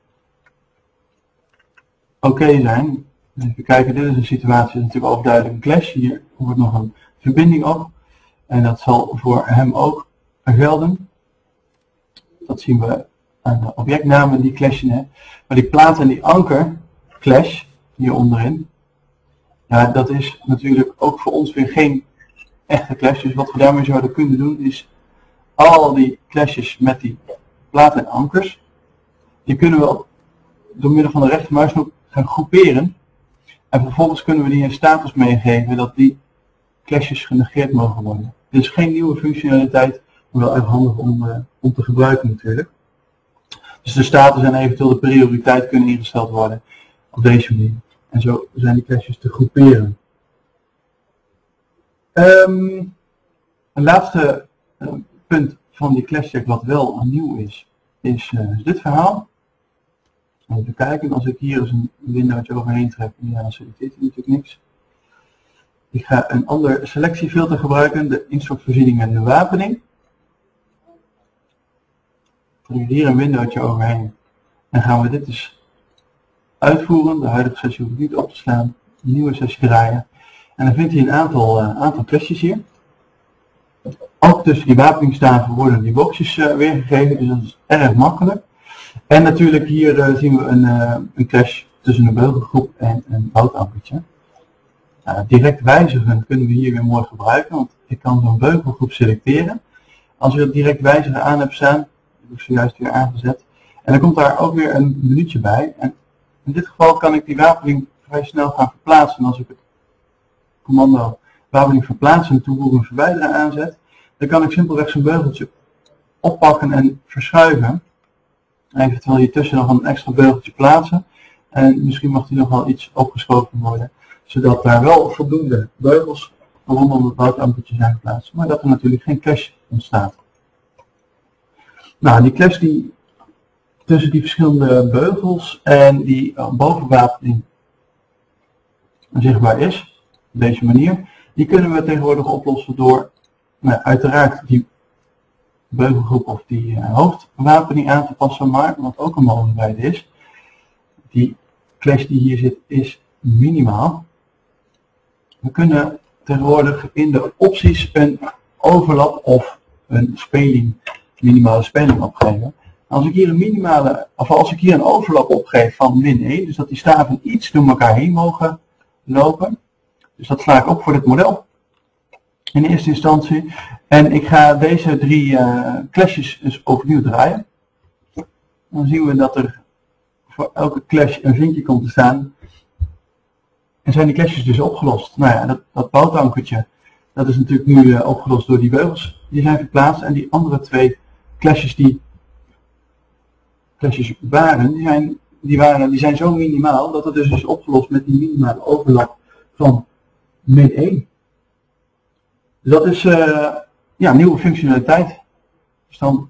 oké zijn. Even kijken, dit is een situatie, natuurlijk overduidelijk een clash. Hier wordt nog een verbinding op. En dat zal voor hem ook gelden. Dat zien we aan de objectnamen die clashen. Hè. Maar die plaat en die anker clash hier onderin. Ja, dat is natuurlijk ook voor ons weer geen echte clash. Dus wat we daarmee zouden kunnen doen is al die clashes met die platen en ankers. Die kunnen we door middel van de rechtermuisknop gaan groeperen. En vervolgens kunnen we die een status meegeven dat die clashes genegeerd mogen worden. Dit is geen nieuwe functionaliteit, maar wel erg handig om te gebruiken natuurlijk. Dus de status en eventueel de prioriteit kunnen ingesteld worden op deze manier. En zo zijn die clashes te groeperen. Een laatste punt van die clash check wat wel nieuw is dit verhaal. Even kijken, als ik hier eens een windowtje overheen trek, ja, dan selecteert hij natuurlijk niks. Ik ga een ander selectiefilter gebruiken, de instructvoorziening en de wapening. Ik trek hier een windowtje overheen en gaan we dit dus uitvoeren. De huidige sessie hoef ik niet op te slaan, een nieuwe sessie draaien. En dan vindt hij een aantal clashes hier. Ook tussen die wapeningstaven worden die boxjes weergegeven, dus dat is erg makkelijk. En natuurlijk hier zien we een clash tussen een beugelgroep en een houtankertje. Direct wijzigen kunnen we hier weer mooi gebruiken, want ik kan zo'n beugelgroep selecteren. Als ik dat direct wijzigen aan heb staan, dat heb ik zojuist weer aangezet, en dan komt daar ook weer een minuutje bij. En in dit geval kan ik die wapening vrij snel gaan verplaatsen. En als ik het commando wapening verplaatsen en toevoegen en verwijderen aanzet, dan kan ik simpelweg zo'n beugeltje oppakken en verschuiven. Eventueel hiertussen nog een extra beugeltje plaatsen. En misschien mag die nog wel iets opgeschoven worden, zodat daar wel voldoende beugels rondom het bouwtankertje zijn geplaatst, maar dat er natuurlijk geen clash ontstaat. Nou, die clash die tussen die verschillende beugels en die bovenwapening zichtbaar is, op deze manier, die kunnen we tegenwoordig oplossen door uiteraard die beugelgroep of die hoofdwapening aan te passen, maar wat ook een mogelijkheid is, die clash die hier zit is minimaal. We kunnen tegenwoordig in de opties een overlap of een minimale speling opgeven. Als ik hier een overlap opgeef van -1, dus dat die staven iets door elkaar heen mogen lopen. Dus dat sla ik op voor dit model in eerste instantie. En ik ga deze 3 clashes dus overnieuw draaien. Dan zien we dat er voor elke clash een vinkje komt te staan. En zijn die clashes dus opgelost. Nou ja, dat bouwtankertje, dat is natuurlijk nu opgelost door die beugels. Die zijn verplaatst en die andere 2 clashes die waren, die zijn zo minimaal dat het dus is opgelost met die minimale overlap van -1. Dus dat is nieuwe functionaliteit. Dus dan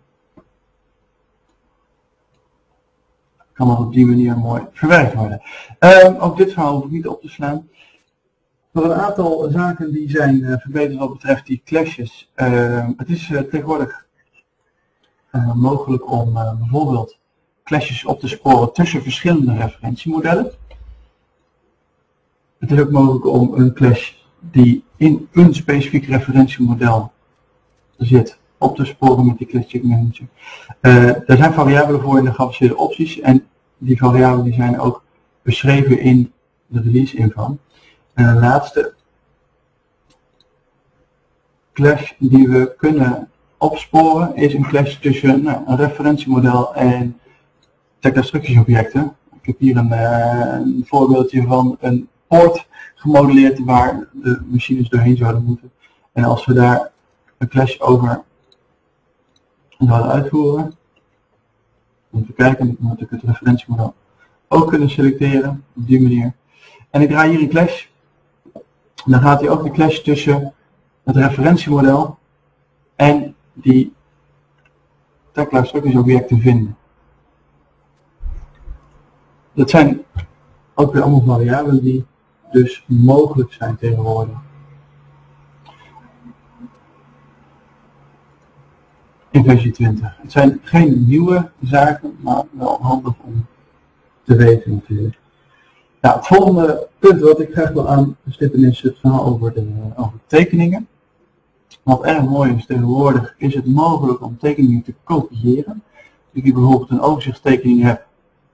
kan dat op die manier mooi verwerkt worden. Ook dit verhaal hoef ik niet op te slaan. Voor een aantal zaken die zijn verbeterd wat betreft die clashes. Het is tegenwoordig mogelijk om bijvoorbeeld clashes op te sporen tussen verschillende referentiemodellen. Het is ook mogelijk om een clash die in een specifiek referentiemodel zit op te sporen met die clash check manager. Er zijn variabelen voor in de geavanceerde opties en die variabelen die zijn ook beschreven in de release info. En de laatste clash die we kunnen opsporen is een clash tussen een referentiemodel en TechDestructieobjecten. Ik heb hier een voorbeeldje van een poort gemodelleerd waar de machines doorheen zouden moeten. En als we daar een clash over zouden uitvoeren, even kijken, dan moet ik het referentiemodel ook kunnen selecteren op die manier. En ik draai hier een clash. Dan gaat hij ook de clash tussen het referentiemodel en die TechDestructiesobjecten vinden. Dat zijn ook weer allemaal variabelen die dus mogelijk zijn tegenwoordig. In versie 20. Het zijn geen nieuwe zaken, maar wel handig om te weten natuurlijk. Nou, het volgende punt wat ik graag wil aanstippen is het verhaal over tekeningen. Wat erg mooi is tegenwoordig is het mogelijk om tekeningen te kopiëren. Als ik hier bijvoorbeeld een overzichtstekening heb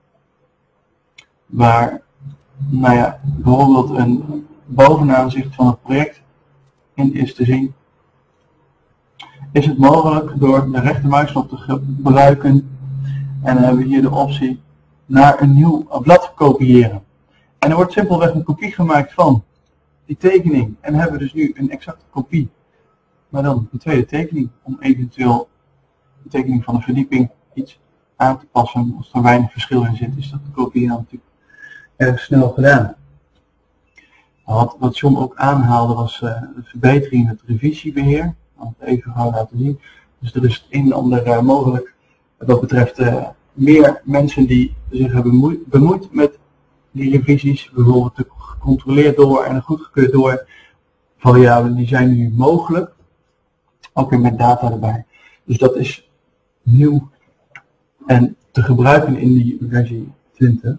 waar bijvoorbeeld een bovenaanzicht van het project in is te zien, is het mogelijk door de rechtermuisknop te gebruiken en dan hebben we hier de optie naar een nieuw blad kopiëren. En er wordt simpelweg een kopie gemaakt van die tekening en hebben we dus nu een exacte kopie, maar dan een tweede tekening om eventueel de tekening van de verdieping iets aan te passen. Als er weinig verschil in zit, is dat de kopie dan natuurlijk erg snel gedaan. Wat John ook aanhaalde was de verbetering in het revisiebeheer. Ik zal het even gaan laten zien. Dus er is het een en ander mogelijk wat betreft meer mensen die zich hebben bemoeid met die revisies, bijvoorbeeld gecontroleerd door en goedgekeurd door variabelen, die zijn nu mogelijk. Ook weer met data erbij. Dus dat is nieuw en te gebruiken in die versie 20.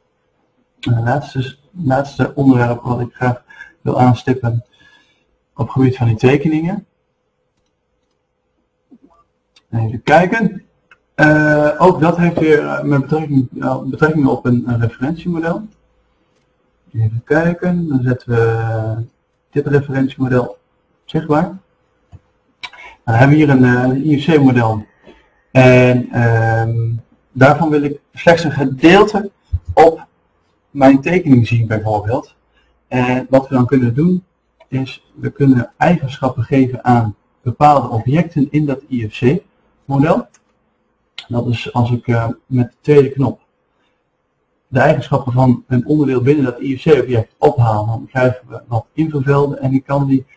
Laatste onderwerp wat ik graag wil aanstippen op het gebied van die tekeningen. Even kijken. Ook dat heeft weer met betrekking op een referentiemodel. Even kijken, dan zetten we dit referentiemodel zichtbaar. Dan hebben we hier een IFC-model. En daarvan wil ik slechts een gedeelte op mijn tekening zien bijvoorbeeld. En wat we dan kunnen doen is, we kunnen eigenschappen geven aan bepaalde objecten in dat IFC-model. Dat is als ik met de tweede knop de eigenschappen van een onderdeel binnen dat IFC-object ophaal, dan krijgen we wat invulvelden en ik kan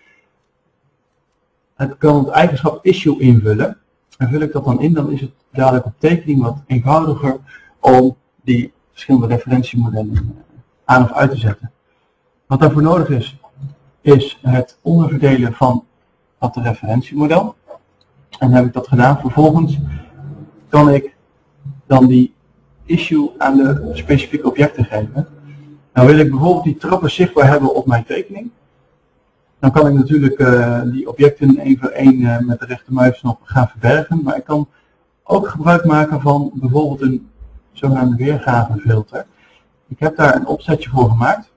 het eigenschap issue invullen. En vul ik dat dan in, dan is het dadelijk op tekening wat eenvoudiger om die verschillende referentiemodellen aan of uit te zetten. Wat daarvoor nodig is het onderverdelen van dat referentiemodel. En dan heb ik dat gedaan. Vervolgens kan ik dan die issue aan de specifieke objecten geven. Nou wil ik bijvoorbeeld die trappen zichtbaar hebben op mijn tekening. Dan kan ik natuurlijk die objecten één voor één met de rechtermuisknop gaan verbergen. Maar ik kan ook gebruik maken van bijvoorbeeld een zogenaamde weergavefilter. Ik heb daar een opzetje voor gemaakt.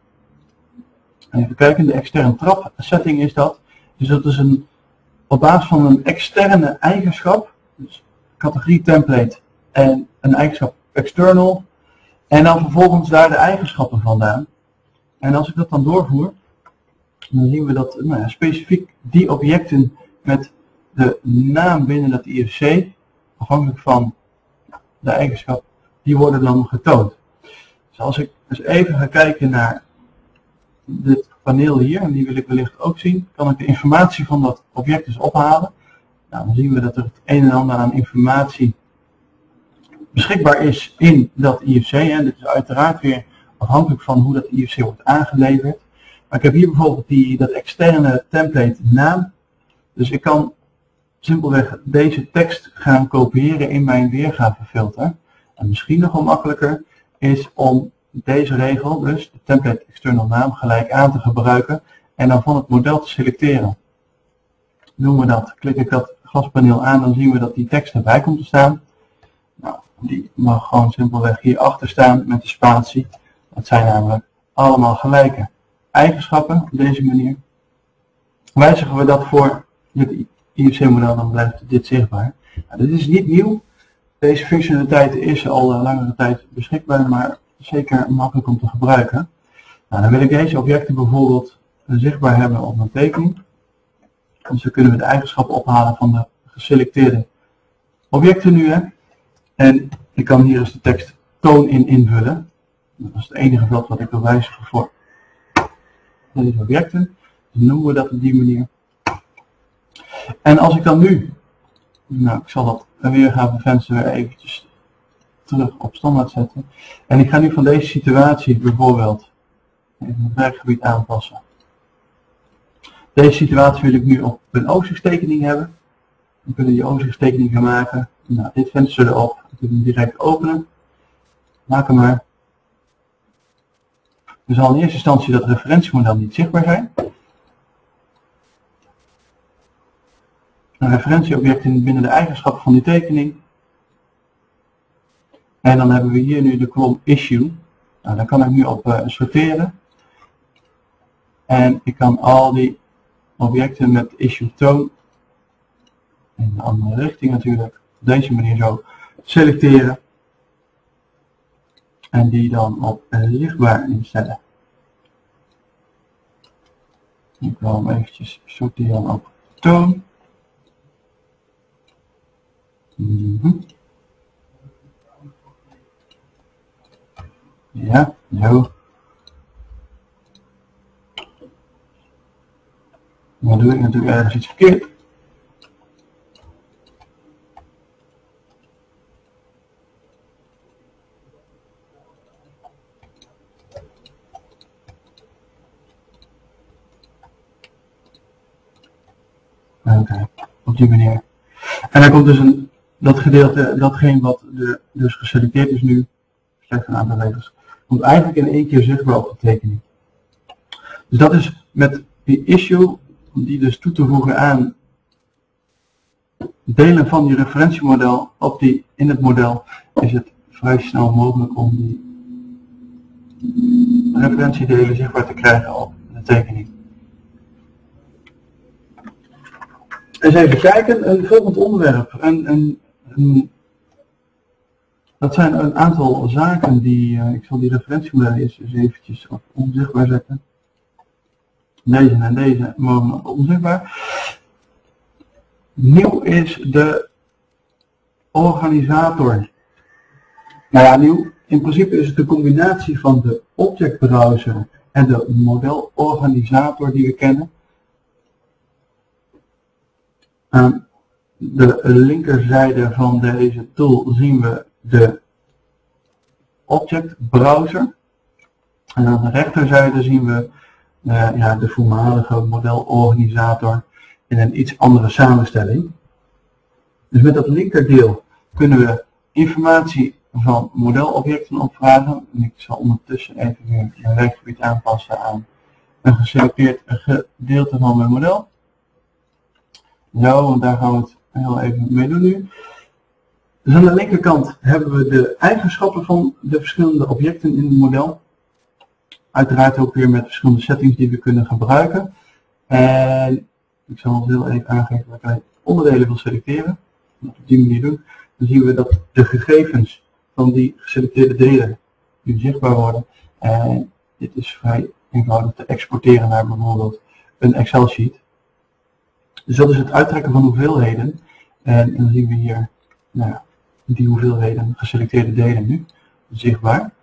Even kijken, de externe trap setting is dat. Dus dat is op basis van een externe eigenschap. Dus categorie template en een eigenschap external. En dan vervolgens daar de eigenschappen vandaan. En als ik dat dan doorvoer, dan zien we dat specifiek die objecten met de naam binnen dat IFC, afhankelijk van de eigenschap, die worden dan getoond. Dus als ik dus even ga kijken naar dit paneel hier, en die wil ik wellicht ook zien, kan ik de informatie van dat object dus ophalen. Nou, dan zien we dat er het een en ander aan informatie beschikbaar is in dat IFC. En dit is uiteraard weer afhankelijk van hoe dat IFC wordt aangeleverd. Maar ik heb hier bijvoorbeeld dat externe template naam. Dus ik kan simpelweg deze tekst gaan kopiëren in mijn weergavefilter. En misschien nog wel makkelijker is om deze regel, dus de template external naam, gelijk aan te gebruiken en dan van het model te selecteren. Doen we dat, klik ik dat glaspaneel aan, dan zien we dat die tekst erbij komt te staan. Nou, die mag gewoon simpelweg hierachter staan met de spatie. Dat zijn namelijk allemaal gelijke eigenschappen op deze manier. Wijzigen we dat voor het IFC-model, dan blijft dit zichtbaar. Nou, dit is niet nieuw. Deze functionaliteit is al langere tijd beschikbaar, maar zeker makkelijk om te gebruiken. Nou, dan wil ik deze objecten bijvoorbeeld zichtbaar hebben op mijn tekening. Dus dan kunnen we de eigenschappen ophalen van de geselecteerde objecten nu. En ik kan hier eens de tekst toon in invullen. Dat is het enige veld wat ik wil wijzigen voor deze objecten. Dus noemen we dat op die manier. En als ik dan nu, nou ik zal dat weergavevenster weer eventjes terug op standaard zetten. En ik ga nu van deze situatie bijvoorbeeld even het werkgebied aanpassen. Deze situatie wil ik nu op een overzichtstekening hebben. Dan kunnen we die overzichtstekening gaan maken. Nou, dit venster erop. Dan kunnen we hem direct openen. Maak hem maar. Er zal in eerste instantie dat referentiemodel niet zichtbaar zijn. Een referentieobject binnen de eigenschappen van die tekening. En dan hebben we hier nu de kolom issue. Nou, dan kan ik nu op sorteren. En ik kan al die objecten met issue toon, in een andere richting natuurlijk, op deze manier zo selecteren. En die dan op zichtbaar instellen. Ik wil hem eventjes sorteren op toon. Ja, zo. Dan doe ik natuurlijk ergens iets verkeerd. Oké, op die manier. En dan komt dus dat gedeelte, datgene wat dus geselecteerd is nu, slechts een aantal regels, komt eigenlijk in één keer zichtbaar op de tekening. Dus dat is met die issue, om die dus toe te voegen aan delen van die referentiemodel in het model, is het vrij snel mogelijk om die referentiedelen zichtbaar te krijgen op de tekening. Eens even kijken, een volgend onderwerp. Dat zijn een aantal zaken die, ik zal die referentiemodellen eerst eens eventjes op onzichtbaar zetten. Deze en deze mogen op onzichtbaar. Nieuw is de organisator. Nou ja, nieuw. In principe is het de combinatie van de object browser en de modelorganisator die we kennen. Aan de linkerzijde van deze tool zien we de object browser. En aan de rechterzijde zien we de voormalige modelorganisator in een iets andere samenstelling. Dus met dat linkerdeel kunnen we informatie van modelobjecten opvragen. En ik zal ondertussen even weer mijn werkgebied aanpassen aan een geselecteerd gedeelte van mijn model. Zo, want daar gaan we het heel even mee doen nu. Dus aan de linkerkant hebben we de eigenschappen van de verschillende objecten in het model. Uiteraard ook weer met verschillende settings die we kunnen gebruiken. En ik zal ons heel even aangeven dat ik alleen onderdelen wil selecteren. Dat op die manier doen. Dan zien we dat de gegevens van die geselecteerde delen nu zichtbaar worden. En dit is vrij eenvoudig te exporteren naar bijvoorbeeld een Excel sheet. Dus dat is het uittrekken van hoeveelheden. En dan zien we hier die hoeveelheden geselecteerde delen nu zichtbaar.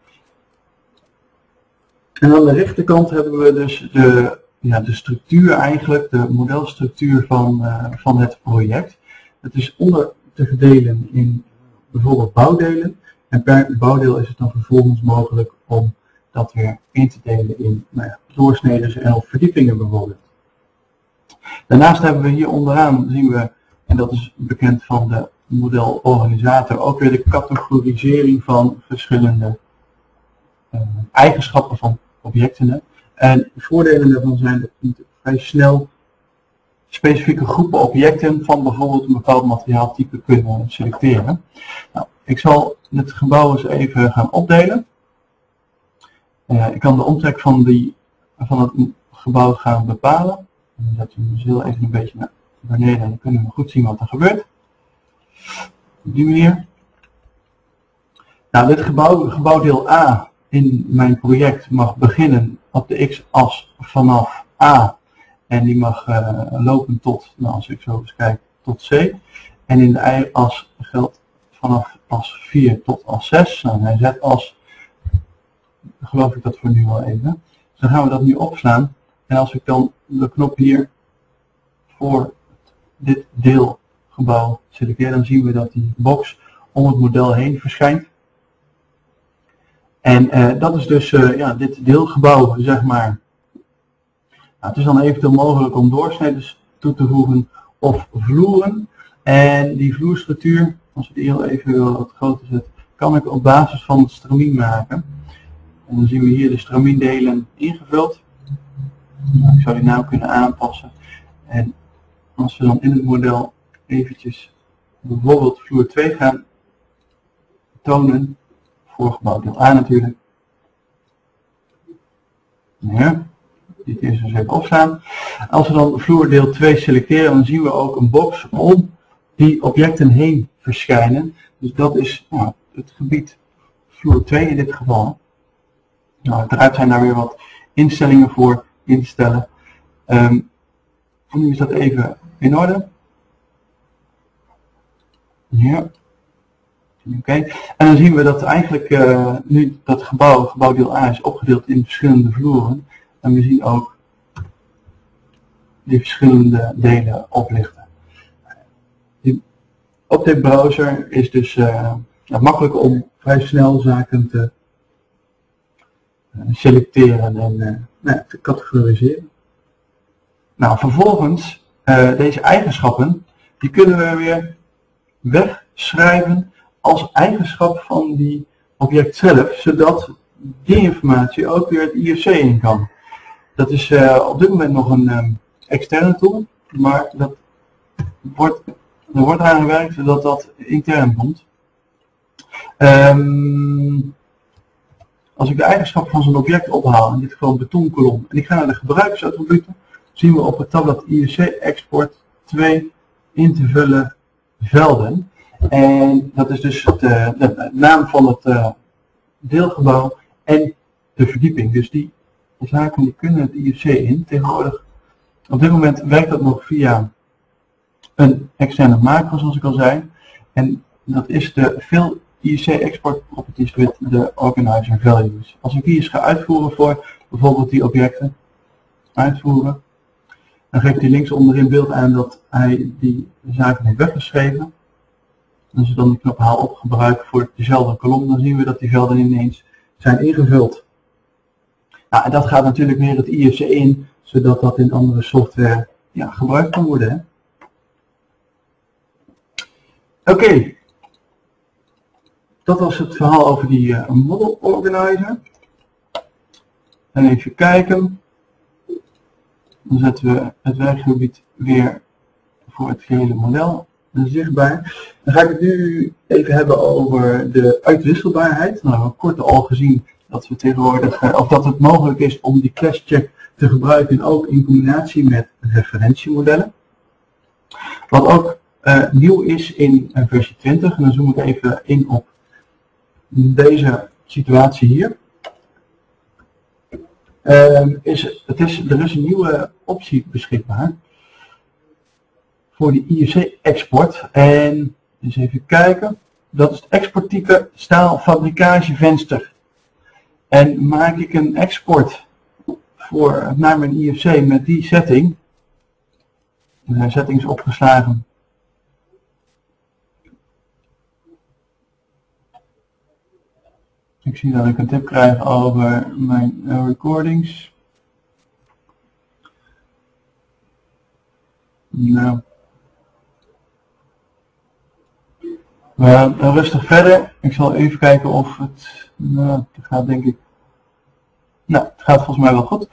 En aan de rechterkant hebben we dus de structuur eigenlijk, de modelstructuur van het project. Het is onder te verdelen in bijvoorbeeld bouwdelen. En per bouwdeel is het dan vervolgens mogelijk om dat weer in te delen in doorsneden en of verdiepingen bijvoorbeeld. Daarnaast hebben we hier onderaan, zien we, en dat is bekend van de modelorganisator, ook weer de categorisering van verschillende eigenschappen van objecten. En de voordelen daarvan zijn dat we vrij snel specifieke groepen objecten van bijvoorbeeld een bepaald materiaaltype kunnen selecteren. Nou, ik zal het gebouw eens even gaan opdelen. Ik kan de omtrek van het gebouw gaan bepalen. Dan zetten we dus heel even een beetje naar beneden en dan kunnen we goed zien wat er gebeurt. Op die manier. Nou, dit gebouwdeel A in mijn project mag beginnen op de x-as vanaf A. En die mag lopen tot, als ik zo eens kijk, tot C. En in de y-as geldt vanaf as 4 tot as 6. Nou, en z-as geloof ik dat voor nu wel even. Dus dan gaan we dat nu opslaan. En als ik dan de knop hier voor dit deelgebouw selecteer, dan zien we dat die box om het model heen verschijnt. En dat is dus dit deelgebouw, zeg maar. Nou, het is dan eventueel mogelijk om doorsneden toe te voegen of vloeren. En die vloerstructuur, als ik die heel even wat groter zet, kan ik op basis van het stramien maken. En dan zien we hier de stramiendelen ingevuld. Nou, ik zou die naam kunnen aanpassen. En als we dan in het model eventjes bijvoorbeeld vloer 2 gaan tonen, voor gebouwdeel A natuurlijk. Ja, dit is dus even opslaan. Als we dan vloerdeel 2 selecteren, dan zien we ook een box om die objecten heen verschijnen. Dus dat is het gebied vloer 2 in dit geval. Nou, uiteraard zijn daar weer wat instellingen voor in te stellen. Nu is dat even in orde. Ja. Oké. En dan zien we dat eigenlijk nu dat gebouwdeel A is opgedeeld in verschillende vloeren. En we zien ook die verschillende delen oplichten. Die Optake browser is dus makkelijk om vrij snel zaken te selecteren en te categoriseren. Nou, vervolgens deze eigenschappen, die kunnen we weer wegschrijven als eigenschap van die object zelf, zodat die informatie ook weer het IFC in kan. Dat is op dit moment nog een externe tool, maar er wordt aan gewerkt zodat dat intern komt. als ik de eigenschappen van zo'n object ophaal, in dit geval een betonkolom, en ik ga naar de gebruikersattributen, zien we op het tabblad IRC export 2 in te vullen velden. En dat is dus de naam van het deelgebouw en de verdieping. Dus die zaken die kunnen het IRC in. Tegenwoordig, op dit moment werkt dat nog via een externe macro, zoals ik al zei. En dat is de fill IRC export properties with the organizer values. Als ik die eens ga uitvoeren voor bijvoorbeeld die objecten, uitvoeren, dan geeft hij links onderin beeld aan dat hij die zaken heeft weggeschreven. Als we dan de knop haal op gebruiken voor dezelfde kolom, dan zien we dat die velden ineens zijn ingevuld. Nou, en dat gaat natuurlijk weer het IRC in, zodat dat in andere software gebruikt kan worden. Oké. Dat was het verhaal over die model organizer. En even kijken. Dan zetten we het werkgebied weer voor het gehele model zichtbaar. Dan ga ik het nu even hebben over de uitwisselbaarheid. Nou, we hebben kort al gezien dat we tegenwoordig, of dat het mogelijk is om die class check te gebruiken, ook in combinatie met referentiemodellen. Wat ook nieuw is in versie 20, en dan zoom ik even in op deze situatie hier. Er is een nieuwe optie beschikbaar voor die IRC-export. En eens even kijken. Dat is het exporttype staalfabrikagevenster. En maak ik een export naar mijn IRC met die setting. Er zijn settings opgeslagen. Ik zie dat ik een tip krijg over mijn recordings. Nou. We gaan rustig verder. Ik zal even kijken of het... Nou, het gaat denk ik... Nou, het gaat volgens mij wel goed.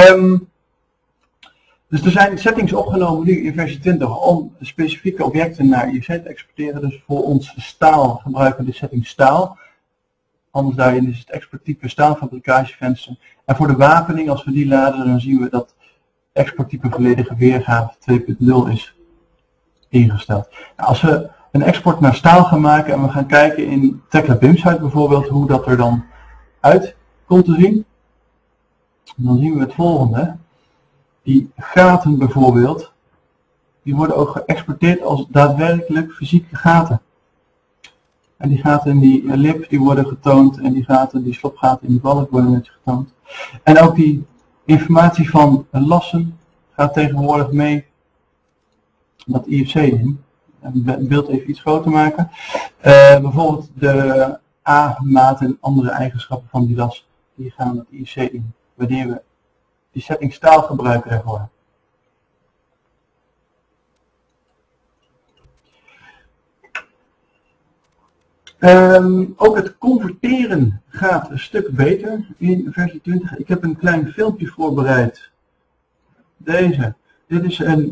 Dus er zijn settings opgenomen nu in versie 20 om specifieke objecten naar IRC te exporteren. Dus voor ons staal gebruiken we de setting staal. Anders daarin is het exporttype staalfabrikagevenster. En voor de wapening, als we die laden, dan zien we dat exporttype volledige weergave 2.0 is ingesteld. Nou, als we een export naar staal gaan maken en we gaan kijken in Tekla BIM-site bijvoorbeeld hoe dat er dan uit komt te zien, dan zien we het volgende. Die gaten bijvoorbeeld, die worden ook geëxporteerd als daadwerkelijk fysieke gaten. En die gaten in die lip die worden getoond en die gaten, die slopgaten in die balk worden net getoond. En ook die informatie van lassen gaat tegenwoordig mee dat IFC in. Het beeld even iets groter maken. Bijvoorbeeld de A-maat en andere eigenschappen van die las, die gaan dat IFC in. Wanneer we die setting staal gebruiken ervoor. Ook het converteren gaat een stuk beter in versie 20. Ik heb een klein filmpje voorbereid. Deze. Dit is een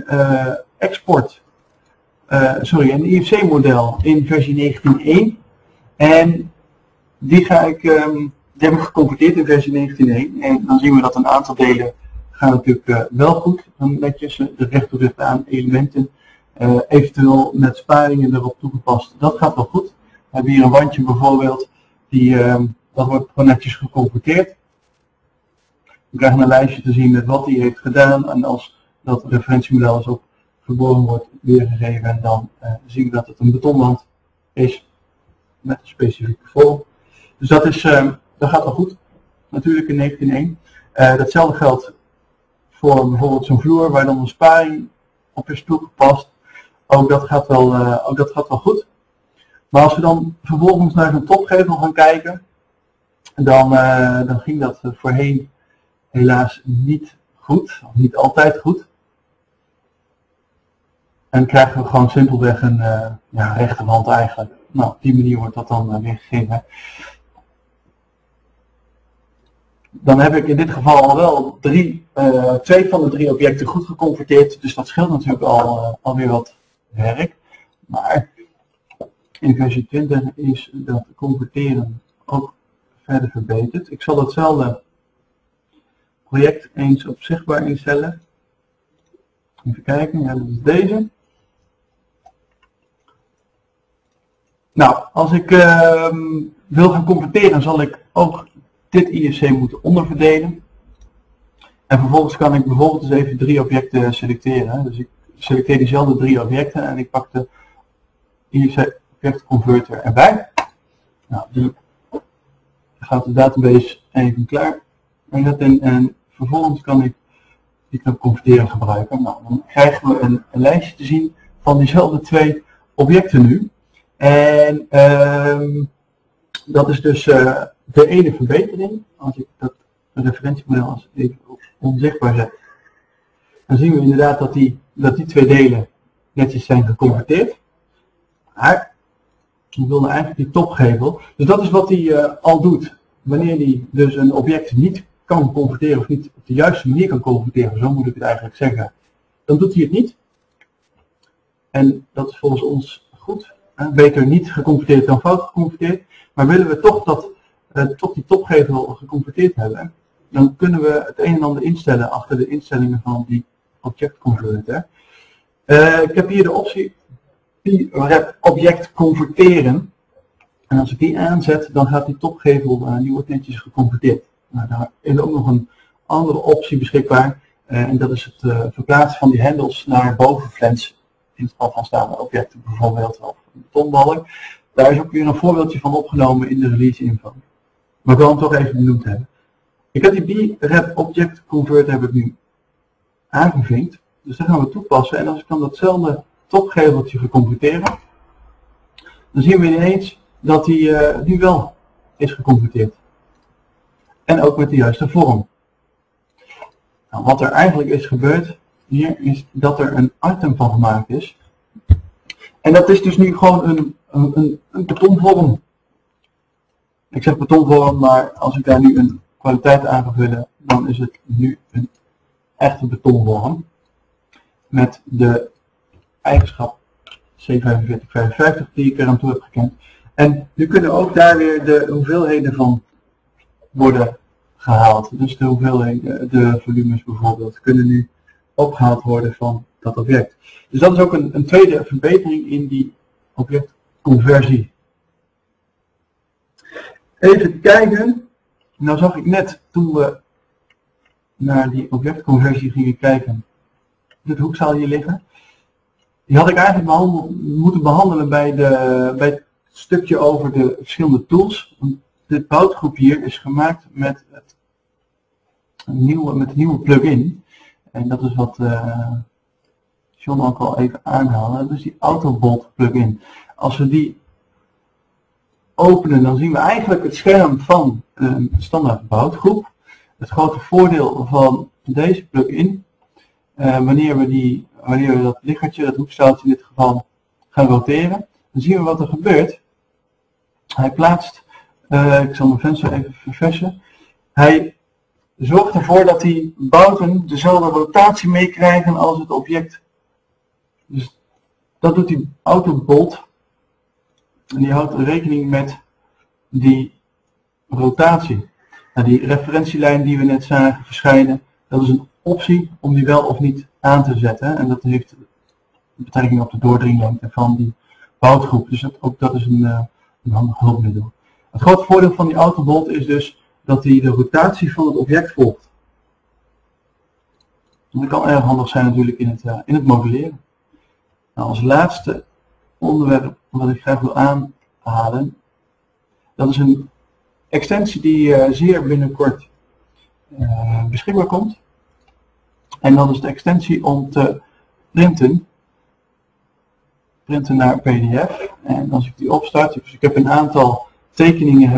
een IFC-model in versie 19.1. En die heb ik geconverteerd in versie 19.1. En dan zien we dat een aantal delen gaan natuurlijk wel goed. Dan netjes de recht aan elementen, eventueel met sparingen erop toegepast. Dat gaat wel goed. We hebben hier een wandje bijvoorbeeld, dat wordt gewoon netjes geconverteerd. We krijgen een lijstje te zien met wat hij heeft gedaan en als dat referentiemodel is op verborgen wordt weergegeven en dan zien we dat het een betonwand is met een specifieke vorm. Dus dat gaat wel goed, natuurlijk in 19.1. Datzelfde geldt voor bijvoorbeeld zo'n vloer waar dan een sparing op is toegepast. Ook dat gaat wel goed. Maar als we dan vervolgens naar zo'n topgevel gaan kijken, dan ging dat voorheen helaas niet goed, of niet altijd goed. En krijgen we gewoon simpelweg een rechterhand eigenlijk. Nou, op die manier wordt dat dan weergegeven. Dan heb ik in dit geval al wel 2 van de 3 objecten goed geconverteerd, dus dat scheelt natuurlijk alweer wat werk. Maar in versie 20 is dat converteren ook verder verbeterd. Ik zal hetzelfde project eens op zichtbaar instellen. Even kijken, ja, dat is deze. Nou, als ik wil gaan converteren, zal ik ook dit IFC moeten onderverdelen. En vervolgens kan ik bijvoorbeeld eens even 3 objecten selecteren. Dus ik selecteer diezelfde 3 objecten en ik pak de IFC object converter erbij. Nou, die gaat de database even klaar zetten en vervolgens kan ik die knop converteren gebruiken. Nou, dan krijgen we een lijstje te zien van diezelfde 2 objecten nu. En dat is dus de ene verbetering. Als ik dat referentiemodel als even onzichtbaar zet, dan zien we inderdaad dat die 2 delen netjes zijn geconverteerd. Maar we wilden eigenlijk die topgevel. Dus dat is wat hij al doet. Wanneer hij dus een object niet kan converteren of niet op de juiste manier kan converteren, zo moet ik het eigenlijk zeggen, dan doet hij het niet. En dat is volgens ons goed. Beter niet geconverteerd dan fout geconverteerd. Maar willen we toch tot die topgevel geconverteerd hebben, dan kunnen we het een en ander instellen achter de instellingen van die object converter. Ik heb hier de optie p-rep object converteren. En als ik die aanzet, dan gaat die topgevel, die wordt netjes geconverteerd. Nou, daar is ook nog een andere optie beschikbaar. En dat is het verplaatsen van die hendels naar bovenflens. In het geval van staande objecten, bijvoorbeeld of een betonbalk. Daar is ook weer een voorbeeldje van opgenomen in de release info. Maar ik wil hem toch even benoemd hebben. Ik heb die b-rep object converter heb ik nu aangevinkt. Dus dat gaan we toepassen. En als ik dan datzelfde topgeveltje ga converteren, dan zien we ineens dat hij nu wel is geconverteerd. En ook met de juiste vorm. Nou, wat er eigenlijk is gebeurd hier is dat er een item van gemaakt is. En dat is dus nu gewoon een betonvorm. Ik zeg betonvorm, maar als ik daar nu een kwaliteit aan ga vullen, dan is het nu een echte betonvorm. Met de eigenschap C4555 die ik er aan toe heb gekend. En nu kunnen ook daar weer de hoeveelheden van worden gehaald. Dus de hoeveelheden, de volumes bijvoorbeeld, kunnen nu opgehaald worden van dat object. Dus dat is ook een tweede verbetering in die objectconversie. Even kijken. Nou zag ik net toen we naar die objectconversie gingen kijken, dit hoekzaal hier liggen. Die had ik eigenlijk moeten behandelen bij het stukje over de verschillende tools. Dit boutgroep hier is gemaakt met een nieuwe plugin. En dat is wat John ook al even aanhaalde. Dat is die Autobolt plugin. Als we die openen, dan zien we eigenlijk het scherm van een standaard boutgroep. Het grote voordeel van deze plugin, wanneer we dat liggertje, dat hoekstaaltje in dit geval, gaan roteren, dan zien we wat er gebeurt. Hij plaatst, ik zal mijn venster even verversen, hij zorgt ervoor dat die bouten dezelfde rotatie meekrijgen als het object. Dus dat doet die Autobolt. En die houdt rekening met die rotatie. Nou, die referentielijn die we net zagen verschijnen, dat is een optie om die wel of niet aan te zetten. En dat heeft betrekking op de doordringlengte van die boutgroep. Dus ook dat is een handig hulpmiddel. Het grote voordeel van die Autobolt is dus dat hij de rotatie van het object volgt. En dat kan erg handig zijn natuurlijk in het modelleren. Nou, als laatste onderwerp wat ik graag wil aanhalen, dat is een extensie die zeer binnenkort beschikbaar komt. En dat is de extensie om te printen naar PDF. En als ik die opstart, dus ik heb een aantal tekeningen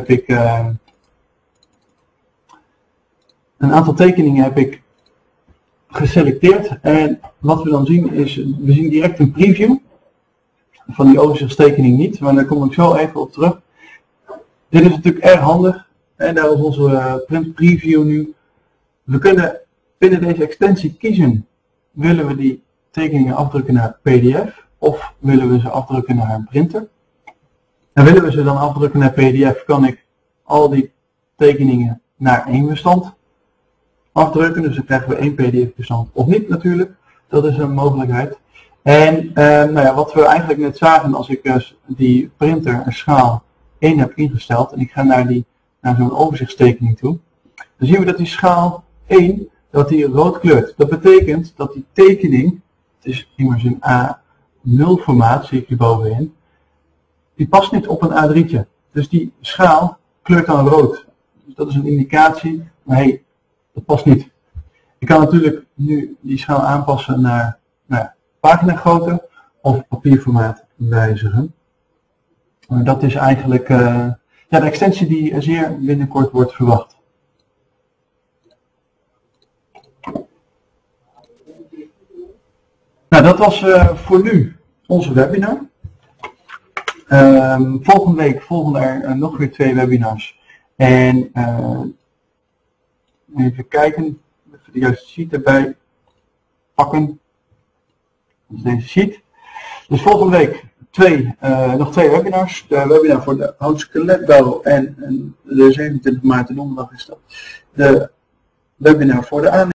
heb ik geselecteerd. En wat we dan zien is, we zien direct een preview van die overzichtstekening niet, maar daar kom ik zo even op terug. Dit is natuurlijk erg handig. En daar is onze print preview nu. We kunnen binnen deze extensie kiezen, willen we die tekeningen afdrukken naar PDF of willen we ze afdrukken naar een printer. En willen we ze dan afdrukken naar PDF, kan ik al die tekeningen naar één bestand afdrukken. Dus dan krijgen we één PDF-bestand of niet natuurlijk. Dat is een mogelijkheid. En nou ja, wat we eigenlijk net zagen als ik die printer een schaal 1 heb ingesteld en ik ga naar zo'n overzichtstekening toe, dan zien we dat die schaal 1 dat die rood kleurt. Dat betekent dat die tekening, het is immers een A0 formaat, zie ik hier bovenin, die past niet op een A3'tje. Dus die schaal kleurt dan rood. Dus dat is een indicatie, maar hey, dat past niet. Ik kan natuurlijk nu die schaal aanpassen naar paginagrootte of papierformaat wijzigen. Maar dat is eigenlijk de extensie die zeer binnenkort wordt verwacht. Nou, dat was voor nu onze webinar. Volgende week volgen er nog weer 2 webinars. En even kijken, even de juiste sheet erbij pakken. Dat is deze sheet. Dus volgende week nog 2 webinars. De webinar voor de houtskeletbouw en de 27 maart en donderdag is dat. De webinar voor de